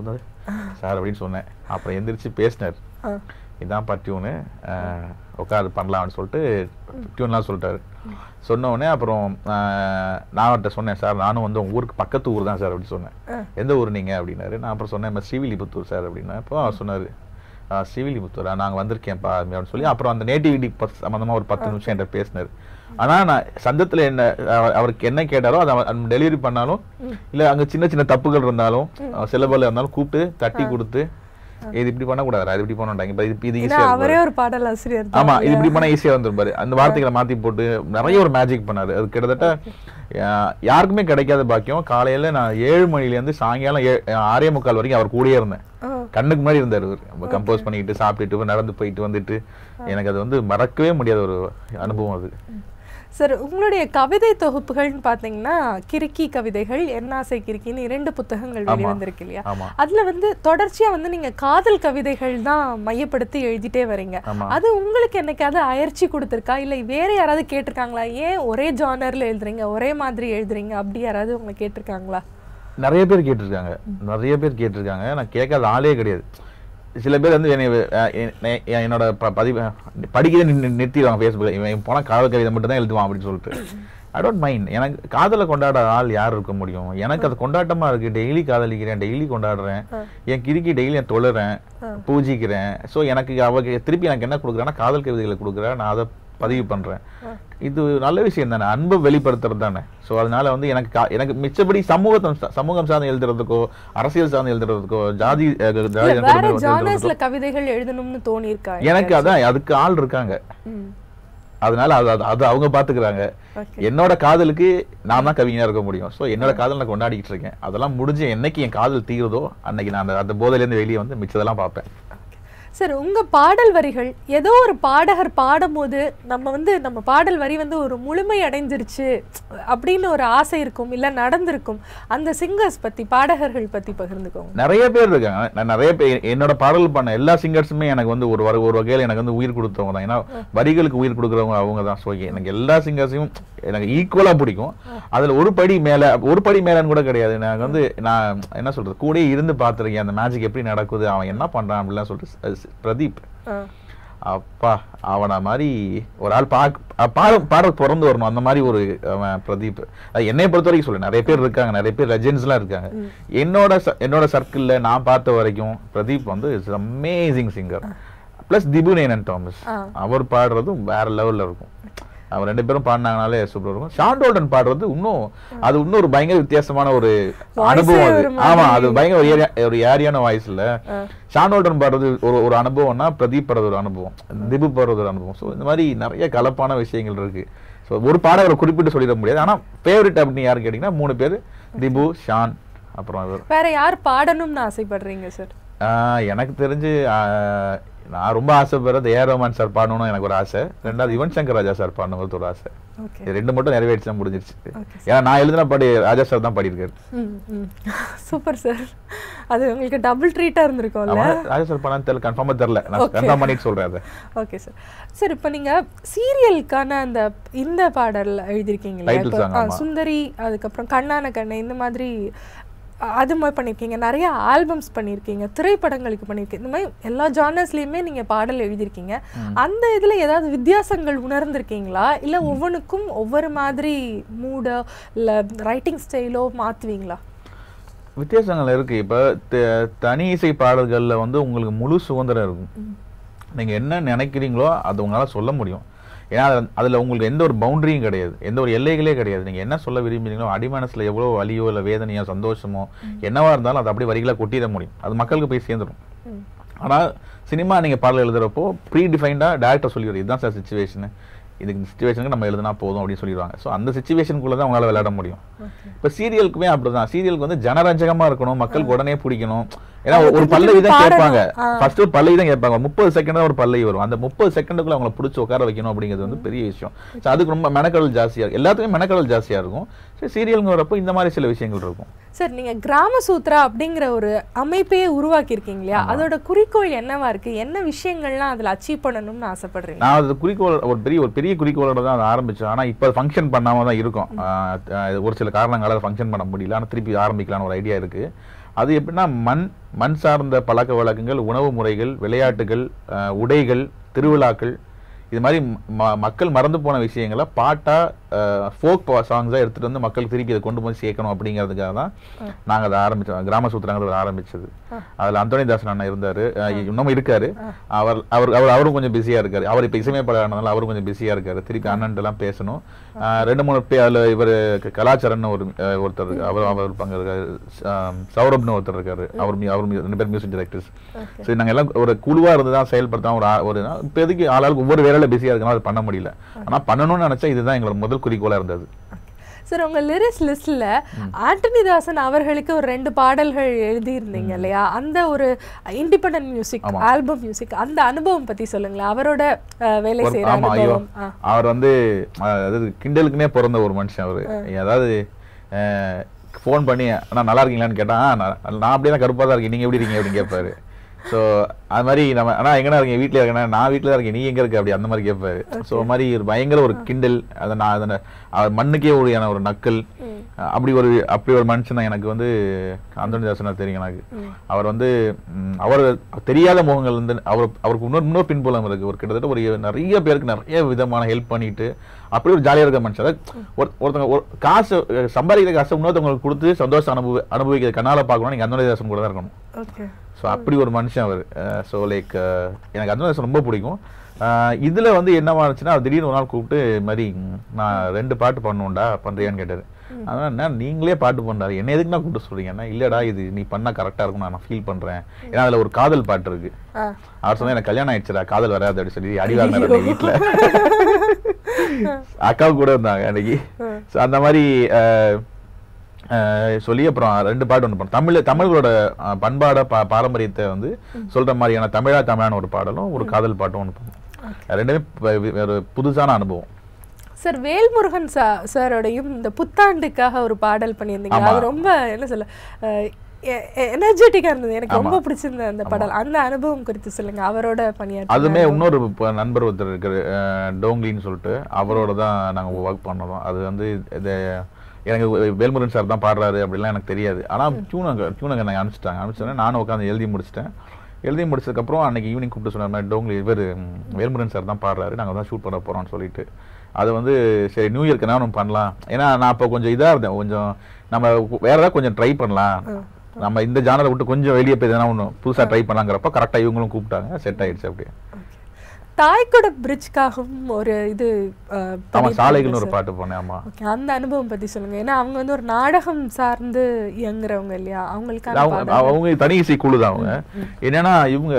சார் அப்படின்னு சொன்னேன். அப்புறம் எந்திரிச்சு பேசினார், இதான்ப்பா டியூனு, உட்காரு பண்ணலாம்னு சொல்லிட்டு டியூன்லாம் சொல்லிட்டாரு. சொன்ன உடனே அப்புறம் நான் அவர்கிட்ட சொன்னேன், சார் நானும் வந்து உங்கள் ஊருக்கு பக்கத்து ஊர் தான் சார் அப்படின்னு சொன்னேன். எந்த ஊர் நீங்கள் அப்படின்னாரு. நான் அப்புறம் சொன்னேன் ஸ்ரீவில்லிபுத்தூர் சார் அப்படின்னா. இப்போ அவர் சொன்னார், ஸ்ரீவில்லிபுத்தூரா, நாங்கள் வந்திருக்கேன்ப்பா அப்படின்னு சொல்லி அப்புறம் அந்த நேட்டிவிட்டி சம்மந்தமாக ஒரு பத்து நிமிஷம் என்கிட்ட பேசினார். ஆனால் நான் சந்தத்தில் என்ன அவருக்கு என்ன கேட்டாரோ அதை டெலிவரி பண்ணாலும் இல்லை அங்கே சின்ன சின்ன தப்புகள் இருந்தாலும் சிலபல இருந்தாலும் கூப்பிட்டு தட்டி கொடுத்து இது இப்படி பண்ணக்கூடாது, அது இப்படி பண்ணாங்க, இப்போ இது ஈஸியாக அவரே ஒரு பாடல் ஆசிரியர். ஆமா, இது இப்படி பண்ணா ஈஸியாக வந்துருப்பாரு. அந்த வார்த்தைகளை மாற்றி போட்டு நிறைய ஒரு மேஜிக் பண்ணாரு. அது கிட்டத்தட்ட யாருக்குமே கிடைக்காத பாக்கியம். காலையில நான் ஏழு மணிலேருந்து சாயங்காலம் ஏ ஆறே முக்கால் வரைக்கும் அவர் கூடயே இருந்தேன். கண்ணுக்கு முன்னாடி இருந்தார். அவர் கம்போஸ் பண்ணிக்கிட்டு சாப்பிட்டுட்டு நடந்து போயிட்டு வந்துட்டு எனக்கு அது வந்து மறக்கவே முடியாத ஒரு அனுபவம் அது. சார், உங்களுடைய கவிதை தொகுப்புகள்னு பார்த்தீங்கன்னா கிறுக்கி கவிதைகள், என்னாசை கிறுக்கின்னு இரண்டு புத்தகங்கள் வெளிவந்திருக்கு இல்லையா? அதுல வந்து தொடர்ச்சியா வந்து நீங்க காதல் கவிதைகள் தான் மையப்படுத்தி எழுதிட்டே வரீங்க. அது உங்களுக்கு என்னைக்காவது அயற்சி கொடுத்துருக்கா, இல்லை வேற யாராவது கேட்டிருக்காங்களா, ஏன் ஒரே ஜானர்ல எழுதுறீங்க, ஒரே மாதிரி எழுதுறீங்க, அப்படி யாராவது உங்களை கேட்டிருக்காங்களா? நிறைய பேர் கேட்டிருக்காங்க, நிறைய பேர் கேட்டிருக்காங்க. நான் கேட்காத ஆளே கிடையாது. சில பேர் வந்து என்னோட பதிவு படிக்கிறத நிறுத்திடுவாங்க ஃபேஸ்புக்கில், இவன் போனால் காதல் கவிதை மட்டும் தான் எழுதுவான் அப்படின்னு சொல்லிட்டு. I don't mind. எனக்கு காதலை கொண்டாட ஆள் யார் இருக்க முடியும்? எனக்கு அது கொண்டாட்டமாக இருக்குது. டெய்லி காதலிக்கிறேன், டெய்லி கொண்டாடுறேன், என் கிறுக்கி டெய்லி நான் தொழுறேன், பூஜிக்கிறேன். ஸோ எனக்கு அவ திருப்பி எனக்கு என்ன கொடுக்குறேன்னா காதல் கவிதைகளை கொடுக்குறேன், நான் அதை பதிவு பண்ணுறேன். இது நல்ல விஷயம் தானே, அன்பை வெளிப்படுத்துறது தானே. ஸோ அதனால வந்து எனக்கு எனக்கு மிச்சப்படி சமூகத்தம் சமூகம் சார்ந்து எழுதுறதுக்கோ அரசியல் சார்ந்து எழுதுறதுக்கோ ஜாதி கவிதைகள் எழுதணும்னு தோணி இருக்கா எனக்கு? அதான் அதுக்கு ஆள் இருக்காங்க. அதனால அது அது அவங்க பாத்துக்கிறாங்க. என்னோட காதலுக்கு நான் தான் கவிஞனா இருக்க முடியும். ஸோ என்னோட காதல் நான் கொண்டாடிக்கிட்டு இருக்கேன். அதெல்லாம் முடிஞ்சு என்னைக்கு என் காதல் தீருதோ அன்னைக்கு நான் அந்த போதையிலேருந்து வெளியே வந்து மிச்சதெல்லாம் பார்ப்பேன். சார், உங்க பாடல் வரிகள் ஏதோ ஒரு பாடகர் பாடும்போது நம்ம வந்து நம்ம பாடல் வரி வந்து ஒரு முழுமை அடைஞ்சிருச்சு அப்படின்னு ஒரு ஆசை இருக்கும், இல்ல நடந்திருக்கும். அந்த சிங்கர்ஸ் பத்தி, பாடகர்கள் பத்தி பகிர்ந்துக்கோங்க. நிறைய பேர் இருக்காங்க. நான் நிறைய பேர் என்னோட பாடல் பண்ண எல்லா சிங்கர்ஸுமே எனக்கு வந்து ஒரு ஒரு வகையில் எனக்கு வந்து உயிர் கொடுத்தவங்க தான். ஏன்னா வரிகளுக்கு உயிர் கொடுக்குறவங்க அவங்க தான். ஸோ எனக்கு எல்லா சிங்கர்ஸையும் எனக்கு ஈக்குவலா பிடிக்கும். அதுல ஒரு படி மேல, ஒரு படி மேலன்னு கூட கிடையாது. எனக்கு வந்து நான் என்ன சொல்றது, கூட இருந்து பார்த்துருக்கேன் அந்த மேஜிக் எப்படி நடக்குது, அவன் என்ன பண்றான் அப்படிலாம் சொல்லிட்டு. பிரதீப், அப்பா அவனை மாதிரி ஒரு ஆள் பாட பாட பிறந்து வரணும், அந்த மாதிரி ஒரு பிரதீப். என்னை பொறுத்த வரைக்கும் சொல்ல நிறைய பேர் இருக்காங்க, நிறைய பேர் லெஜெண்ட்ஸ் எல்லாம் இருக்காங்க. என்னோட என்னோட சர்க்கிள்ல நான் பார்த்த வரைக்கும் பிரதீப் வந்து it's amazing singer. Plus Dhibu Ninan Thomas, அவர் பாடுறதும் வேற லெவல்ல இருக்கும். அவங்க ரெண்டு பேரும் பாடினாங்கனாலே சூப்பர் இருக்கும். ஷான் டோல்டன் பாடுறது இன்னும் அது இன்னும் ஒரு பயங்கர வித்தியாசமான ஒரு அனுபவம் அது. ஆமா, அது பயங்கர ஒரு ஏரியான வாய்ஸ்ல ஷான் டோல்டன் பாடுறது ஒரு ஒரு அனுபவம்னா பிரதீப் பாடுறது ஒரு அனுபவம், திபு பாடுறது ஒரு அனுபவம். ஸோ இந்த மாதிரி நிறைய கலப்பான விஷயங்கள் இருக்கு. ஸோ ஒரு பாடகரை குறிப்பிட்டு சொல்லிட முடியாது. ஆனா ஃபேவரட் அப்படின்னு யாரு கேட்டீங்கன்னா மூணு பேர், திபு, ஷான், அப்புறம் வேற யார் பாடணும்னு ஆசைப்படுறீங்க சார்? எனக்கு தெரிஞ்சு நான் ரொம்ப ஆசைப்படுறது ஏ ரோமான் சார் பாடணும்னு எனக்கு ஒரு ஆசை. ரெண்டாவது யுவன் சங்கர் ராஜா சார் பாடணுங்கிறது ஒரு ஆசை. ரெண்டு மட்டும் நிறைவேற்றினா முடிஞ்சிருச்சு. ஏன்னா நான் எழுதின பாடி ராஜா சார் தான் பாடியிருக்காரு. Super sir. அது உங்களுக்கு டபுள் ட்ரீட்டா இருந்திருக்கும்ல. ராஜா சார் பாடான்னு தெரியல, கன்ஃபார்மா தெரியல, நான் கன்ஃபார்ம் பண்ணிட்டு சொல்றேன் அதை. Okay sir. சார், இப்போ நீங்க சீரியலுக்கான அந்த இந்த பாடல் எழுதிருக்கீங்களா, சுந்தரி, அதுக்கப்புறம் கண்ணான கண்ணை, இந்த மாதிரி அது மாதிரி பண்ணியிருக்கீங்க, நிறைய ஆல்பம்ஸ் பண்ணியிருக்கீங்க, திரைப்படங்களுக்கு பண்ணியிருக்கீங்க, இந்த மாதிரி எல்லா ஜானர்ஸ்லையுமே நீங்கள் பாடல் எழுதியிருக்கீங்க. அந்த இதில் ஏதாவது வித்தியாசங்கள் உணர்ந்திருக்கீங்களா, இல்லை ஒவ்வொன்றுக்கும் ஒவ்வொரு மாதிரி மூடோ இல்லை ரைட்டிங் ஸ்டைலோ மாற்றுவீங்களா? வித்தியாசங்கள் இருக்குது. இப்போ தனி இசை பாடல்களில் வந்து உங்களுக்கு முழு சுதந்திரம் இருக்கும். நீங்கள் என்ன நினைக்கிறீங்களோ அது உங்களால் சொல்ல முடியும். ஏன்னா அதில் உங்களுக்கு எந்த ஒரு பவுண்டரியும் கிடையாது, எந்த ஒரு எல்லைகளே கிடையாது. நீங்கள் என்ன சொல்ல விரும்புறீங்களோ, அடிமனசில் எவ்வளோ வலியோ இல்லை வேதனையோ சந்தோஷமோ என்னவா இருந்தாலும் அது அப்படியே வரிகளை கொட்டிட முடியும், அது மக்களுக்கு போய் சேர்ந்துடும். ஆனால் சினிமா நீங்கள் பாடல் எழுதுறப்போ ப்ரீ டிஃபைண்டாக டேரக்டர் சொல்லிடுறது, இதுதான் சார் சிச்சுவேஷனு, இதுக்கு சுச்சுவேஷனுக்கு நம்ம எழுதுனா போதும் அப்படின்னு சொல்லிடுவாங்க. ஸோ அந்த சிச்சுவேஷனுக்குள்ளே தான் உங்களால் விளையாட முடியும். இப்போ சீரியலுக்குமே அப்படிதான். சீரியலுக்கு வந்து ஜனரஞ்சகமாக இருக்கணும், மக்களுக்கு உடனே பிடிக்கணும். ஏன்னா ஒரு பல்லவி தான் கேட்பாங்க, ஃபர்ஸ்ட் ஒரு பல்லவி தான் கேட்பாங்க, முப்பது செகண்ட் தான் ஒரு பல்லவி வரும். அந்த முப்பது செகண்டுக்குள்ள அவங்களை பிடிச்சி உட்கார வைக்கணும் அப்படிங்கிறது வந்து பெரிய விஷயம். ஸோ அதுக்கு ரொம்ப மெனக்கடல் ஜாஸ்தியாக இருக்கும், எல்லாத்துக்குமே மெனக்கடல் ஜாஸ்தியாக இருக்கும். ஸோ சீரியலுங்கிறப்போ இந்த மாதிரி சில விஷயங்கள் இருக்கும். சார், நீங்க கிராம சூத்ரா அப்படிங்கிற ஒரு அமைப்பையே உருவாக்கி இருக்கீங்க இல்லையா, அதோட குறிக்கோள் என்னவா இருக்கு, என்ன விஷயங்கள்லாம் அதுல அச்சீவ் பண்ணணும்னு ஆசைப்படுறீங்க? நான் அது குறிக்கோள் ஒரு பெரிய ஒரு பெரிய குறிக்கோளோட தான் அதை ஆரம்பிச்சேன். ஆனால் இப்போ ஃபங்க்ஷன் பண்ணாம தான் இருக்கும். ஒரு சில காரணங்களால் ஃபங்க்ஷன் பண்ண முடியல, ஆனால் திருப்பி ஆரம்பிக்கலாம்னு ஒரு ஐடியா இருக்கு. அது எப்படின்னா மண் மண் சார்ந்த பழக்க வழக்கங்கள், உணவு முறைகள், விளையாட்டுகள், உடைகள், திருவிழாக்கள், இது மாதிரி மக்கள் மறந்து போன விஷயங்களை பாட்டா ஃபோக் சாங்ஸா எடுத்துட்டு வந்து மக்களுக்கு திருப்பி அதை கொண்டு போய் சேர்க்கணும் அப்படிங்கிறதுக்காக தான் நாங்க அதை ஆரம்பிச்சோம். கிராம சூத்திரங்கிறது ஆரம்பிச்சது. அதுல அந்தோணிதாசன் அண்ணா இருந்தாரு, இன்னமும் இருக்காரு. அவர் அவர் அவர் அவரும் கொஞ்சம் பிஸியா இருக்காரு. அவர் இப்ப இசையமைப்பாளர், அவரும் கொஞ்சம் பிஸியா இருக்காரு. திருப்பி அண்ணன் எல்லாம் பேசணும். ரெண்டு மூணு பேர் அதுல இவர் கலாச்சாரம்னு ஒரு ஒருத்தர் இருக்கு, அவர் அவர் பங்கு இருக்காரு. சௌரப்னு ஒருத்தர் இருக்காரு, அவர் அவர் ரெண்டு பேர் மியூசிக் டைரக்டர்ஸ். சரி, நாங்க எல்லாம் ஒரு குழுவா இருந்துதான் செயல்படுத்தோம். ஒரு ஒரு இப்போதைக்கு ஆளாளுக்கு ஒவ்வொரு வேலையில பிஸியா இருக்கணும், அது பண்ண முடியல. ஆனா பண்ணணும்னு நினைச்சா இதுதான் எங்களோட முதல் குறிக்கோளா இருந்தது. சார், உங்க லிரிக்ஸ் லிஸ்ட்ல ஆண்டனிதாசன் அவர்களுக்கு ஒரு ரெண்டு பாடல்கள் எழுதியிருந்தீங்க இல்லையா? அந்த ஒரு இண்டிபெண்டன்ட் மியூசிக் ஆல்பம் மியூசிக், அந்த அனுபவம் பத்தி சொல்லுங்களேன். அவரோட வேலை செய்யற அனுபவம். அவர் வந்து அதாவது கிண்டலுக்குனே பிறந்த ஒரு மனுஷன் அவரு. அதாவது போன் பண்ணி நான் நல்லா இருக்கீங்களான்னு கேட்டா, நான் அப்படியே தான் கருப்பா தான் இருக்கேன், நீங்க எப்படி இருக்கீங்க அப்படின்னு கேட்பாரு. ஸோ அது மாதிரி நம்ம ஆனா எங்கன்னா இருக்கீங்க, வீட்டில் இருக்கேன்னா நான் வீட்டில் தான் இருக்கேன், நீ எங்க இருக்க அப்படி அந்த மாதிரி கேட்பாரு. ஸோ மாதிரி ஒரு பயங்கர ஒரு கிண்டல், அதை நான் அதனை அவர் மண்ணுக்கே உரியான ஒரு நக்கல், அப்படி ஒரு அப்படி ஒரு மனுஷன் தான் எனக்கு வந்து அந்தோணிதாசனா தெரியும் எனக்கு. அவர் வந்து அவர் தெரியாத முகங்கள் வந்து அவர் அவருக்கு இன்னொரு இன்னொரு பின்புலம் இருக்கு. ஒரு கிட்டத்தட்ட ஒரு நிறைய பேருக்கு நிறைய விதமான ஹெல்ப் பண்ணிட்டு அப்படி ஒரு ஜாலியாக இருக்க மனுஷன். அதாவது ஒருத்தவங்க ஒரு காசு சம்பாதிக்கிற காசை இன்னொருத்தவங்களுக்கு கொடுத்து சந்தோஷம் அனுபவி அனுபவிக்கிற கண்ணால பார்க்கணும், நீங்க அந்தோணிதாசன் கூட தான் இருக்கணும். ஸோ அப்படி ஒரு மனுஷன் அவர். ஸோ லைக் எனக்கு அந்தோணிதாசன் ரொம்ப பிடிக்கும். இதுல வந்து என்னவா இருந்துச்சுன்னா, திடீர்னு ஒரு நாள் கூப்பிட்டு இது மாதிரி நான் ரெண்டு பாட்டு பண்ணுவோம்டா, பண்றியான்னு கேட்டாரு. அதனால என்ன நீங்களே பாட்டு பண்றாரு, என்ன எதுக்கு நான் கூப்பிட்டு சொல்றீங்கன்னா, இல்லடா இது நீ பண்ணா கரெக்டா இருக்கும், நான் ஃபீல் பண்றேன். ஏன்னா அதுல ஒரு காதல் பாட்டு இருக்கு. அவர் சொன்னா எனக்கு கல்யாணம் ஆயிடுச்சுடா, காதல் வராது அப்படின்னு சொல்லி அடி வாங்கினாரு வீட்டுல. அக்காவும் கூட இருந்தாங்க அன்னைக்கு. அந்த மாதிரி சொல்லி அப்புறம் ரெண்டு பாட்டு ஒன்று பண்ணோம். தமிழ் தமிழோட பண்பாட பாரம்பரியத்தை வந்து சொல்ற மாதிரியான தமிழா தமிழான ஒரு பாடலும் ஒரு காதல் பாட்டும் ஒன்று பண்ணோம். ரெண்டுமே ஒரு புதுசான அனுபவம். சார், வேல்முருகன் சாரோடையும் இந்த புத்தாண்டுக்காக ஒரு பாடல் பண்ணியிருந்தீங்க. அது ரொம்ப என்ன சொல்ல எனர்ஜெட்டிக்கா இருந்தது, எனக்கு ரொம்ப பிடிச்சிருந்த அந்த பாடல். அந்த அனுபவம் குறித்து சொல்லுங்க. அவரோட பணியாற்ற அதுமே இன்னொரு நண்பர் ஒருத்தர் இருக்காரு, டோங்லின்னு சொல்லிட்டு, அவரோட தான் நாங்கள் ஒர்க் பண்ணோம். அது வந்து எனக்கு வேல்முருகன் சார் தான் பாடுறாரு அப்படிலாம் எனக்கு தெரியாது. ஆனால் டியூனங்க டியூனங்க நாங்கள் அனுப்பிச்சிட்டாங்க. அனுப்பிச்சோன்னே நானும் உட்காந்து எழுதி முடிச்சிட்டேன். எழுதி முடிச்சதுக்கப்புறம் அன்னைக்கு ஈவினிங் கூப்பிட்டு சொன்ன மாதிரி டோங்லி இவர் வேல்முருகன் சார் தான் பாடுறாரு, நாங்கள் தான் ஷூட் பண்ண போகிறோம்னு சொல்லிட்டு, அது வந்து சரி நியூ இயர்க்கு என்ன ஒன்று பண்ணலாம். ஏன்னா நான் அப்போ கொஞ்சம் இதாக இருந்தேன், கொஞ்சம் நம்ம வேற ஏதாவது கொஞ்சம் ட்ரை பண்ணலாம், நம்ம இந்த ஜானரை விட்டு கொஞ்சம் வெளியே போய் எதனா ஒன்று புதுசாக ட்ரை பண்ணலாங்கிறப்ப கரெக்டாக இவங்களும் கூப்பிட்டாங்க, செட் ஆயிடுச்சு. அப்படியே தாய்க்குட பிரிட்ஜ்காகவும் ஒரு இது சாலைகள்னு ஒரு பாட்டு போனேன். ஆமா, அந்த அனுபவம் பத்தி சொல்லுங்க. ஏன்னா அவங்க வந்து ஒரு நாடகம் சார்ந்து இயங்குறவங்க இல்லையா? அவங்களுக்கு அவங்க தனி இசை குழு தான். அவங்க என்னன்னா இவங்க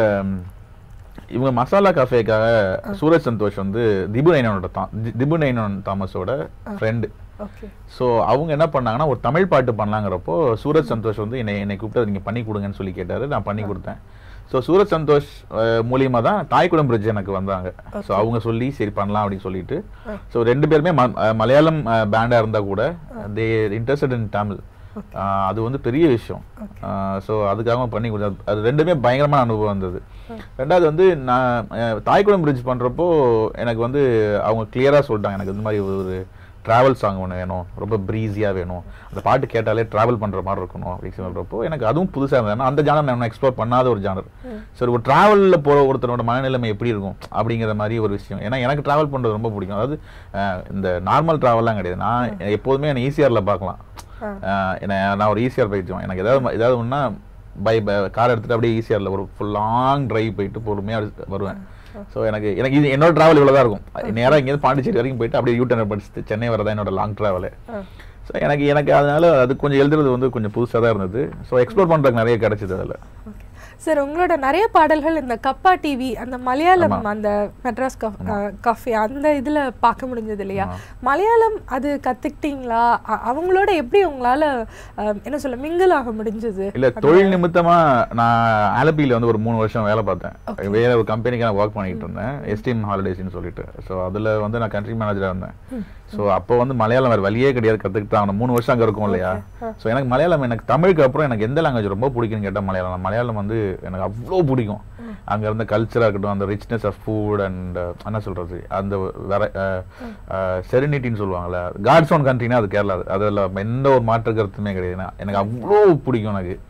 இவங்க மசாலா காஃபேக்காக சூரஜ் சந்தோஷ் வந்து திபு நைனோட திபு நைனன் தாமஸோட ஃப்ரெண்டு. ஸோ அவங்க என்ன பண்ணாங்கன்னா ஒரு தமிழ் பாட்டு பண்ணலாங்கிறப்போ சூரஜ் சந்தோஷ் வந்து என்னை என்னை கூப்பிட்டு நீங்க பண்ணி கொடுங்கன்னு சொல்லி கேட்டாரு. நான் பண்ணி கொடுத்தேன். ஸோ சூரஜ் சந்தோஷ் மூலியமா தான் தாய்க்குடம் பிரிட்ஜ் எனக்கு வந்தாங்க. ஸோ அவங்க சொல்லி சரி பண்ணலாம் அப்படின்னு சொல்லிட்டு, ஸோ ரெண்டு பேருமே மலையாளம் பேண்டா இருந்தா கூட தே இன்ட்ரெஸ்டட் இன் தமிழ். அது வந்து பெரிய விஷயம். ஸோ அதுக்காக பண்ணி கொடுத்தேன். அது ரெண்டுமே பயங்கரமான அனுபவம் இருந்தது. ரெண்டாவது வந்து நான் தாய்க்குடம் பிரிட்ஜ் பண்றப்போ எனக்கு வந்து அவங்க கிளியரா சொல்லிட்டாங்க, எனக்கு இந்த மாதிரி ஒரு டிராவல் சாங் ஒன்று வேணும், ரொம்ப ப்ரீஸியாக வேணும், அந்த பாட்டு கேட்டாலே ட்ராவல் பண்ணுற மாதிரி இருக்கணும் அப்படின்னு சொல்கிறப்போ எனக்கு அதுவும் புதுசாக இருந்தது. ஏன்னா அந்த ஜானர் நான் எக்ஸ்ப்ளோர் பண்ணாத ஒரு ஜானர். சரி, ஒரு ட்ராவலில் போகிற ஒருத்தரோட மனநிலைமை எப்படி இருக்கும் அப்படிங்கிற மாதிரி ஒரு விஷயம். ஏன்னா எனக்கு ட்ராவல் பண்ணுறது ரொம்ப பிடிக்கும். அதாவது இந்த நார்மல் ட்ராவல்லாம் கிடையாது. நான் எப்போதுமே என்னை ஈஸியாரில் பார்க்கலாம். என்ன நான் ஒரு ஈஸியார் பயிற்சிவேன். எனக்கு ஏதாவது ஏதாவது ஒன்றா பை கார் எடுத்துகிட்டு அப்படியே ஈஸியாரில் ஒரு ஃபுல் லாங் ட்ரைவ் போயிட்டு பொறுமையாக வருவேன். ஸோ எனக்கு எனக்கு இது என்னோட ட்ராவல் இவ்வளோ தான் இருக்கும். நேராக இங்கேருந்து பாண்டிச்சேரி வரைக்கும் போயிட்டு அப்படியே யூ டர்ன் படிச்சுட்டு சென்னை வரதான் என்னோட லாங் ட்ராவலு. ஸோ எனக்கு எனக்கு அதனால அது கொஞ்சம் எழுதுறது வந்து கொஞ்சம் புதுசாக தான் இருந்தது. ஸோ எக்ஸ்ப்ளோர் பண்ணுறதுக்கு நிறைய கிடைச்சிது அதில். சார், உங்களோட நிறைய பாடல்கள் இந்த கப்பா டிவி அந்த மலையாளம் அந்த மெட்ராஸ் காஃபி அந்த இதில் பார்க்க முடிஞ்சது இல்லையா? மலையாளம் அது கற்றுக்கிட்டீங்களா? அவங்களோட எப்படி உங்களால் என்ன சொல்ல மிங்கிள் ஆக முடிஞ்சது? இல்லை, தொழில் நிமித்தமாக நான் ஆலப்பியில் வந்து ஒரு மூணு வருஷம் வேலை பார்த்தேன். வேற ஒரு கம்பெனிக்கு நான் ஒர்க் பண்ணிட்டு இருந்தேன், எஸ்டிஎம் ஹாலிடேஸ்ன்னு சொல்லிட்டு. ஸோ அதில் வந்து நான் கண்ட்ரி மேனேஜராக இருந்தேன். ஸோ அப்போ வந்து மலையாளம் வேறு வழியே கிடையாது, கற்றுக்கிட்டு அவனை மூணு வருஷம் அங்கே இருக்கும் இல்லையா? ஸோ எனக்கு மலையாளம் எனக்கு தமிழுக்கு அப்புறம் எனக்கு எந்த லாங்குவேஜ் ரொம்ப பிடிக்குன்னு கேட்டால் மலையாளம். மலையாளம் வந்து எனக்கு அவ்வளோ பிடிக்கும். அங்கே இருந்த கல்ச்சராக இருக்கட்டும், அந்த ரிச்னஸ் ஆஃப் ஃபுட் அண்ட் என்ன சொல்கிறது, அந்த வேற செரினிட்டின்னு சொல்லுவாங்கள்ல, காட்ஸ் ஓன் கண்ட்ரினா அது கேரளா. அதில் எந்த ஒரு மாற்று கருத்துமே கிடையாது. எனக்கு அவ்வளோ பிடிக்கும். எனக்கு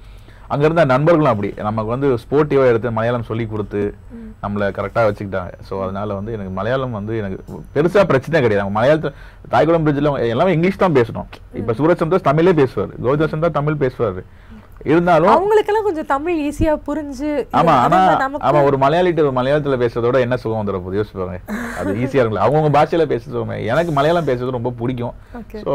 அங்க இருந்த நண்பர்களும் அப்படி நமக்கு வந்து ஸ்போர்ட்டிவா எடுத்து மலையாளம் சொல்லி கொடுத்து நம்மளை கரெக்டா வச்சுக்கிட்டாங்க. ஸோ அதனால வந்து எனக்கு மலையாளம் வந்து எனக்கு பெருசா பிரச்சனை கிடையாது. மலையாளத்தில் தாய்குளம் பிரிட்ஜில் எல்லாமே இங்கிலீஷ் தான் பேசணும். இப்ப சூரஜ் சந்தோஷ் தமிழே பேசுவார், கோவிந்தா தமிழ் பேசுவாரு. இருந்தாலும் அவங்களுக்கெல்லாம் கொஞ்சம் தமிழ் ஈஸியா புரிஞ்சு. ஆமா, ஆனா ஆமா ஒரு மலையாளிட்டு ஒரு மலையாளத்துல பேசுறதோட என்ன சுகம் வந்துட போகுது யோசிப்பாங்க. அது ஈஸியா இருக்குல்ல, அவங்கவுங்க பாஷையில பேசுறவங்க. எனக்கு மலையாளம் பேசுறது ரொம்ப பிடிக்கும். ஸோ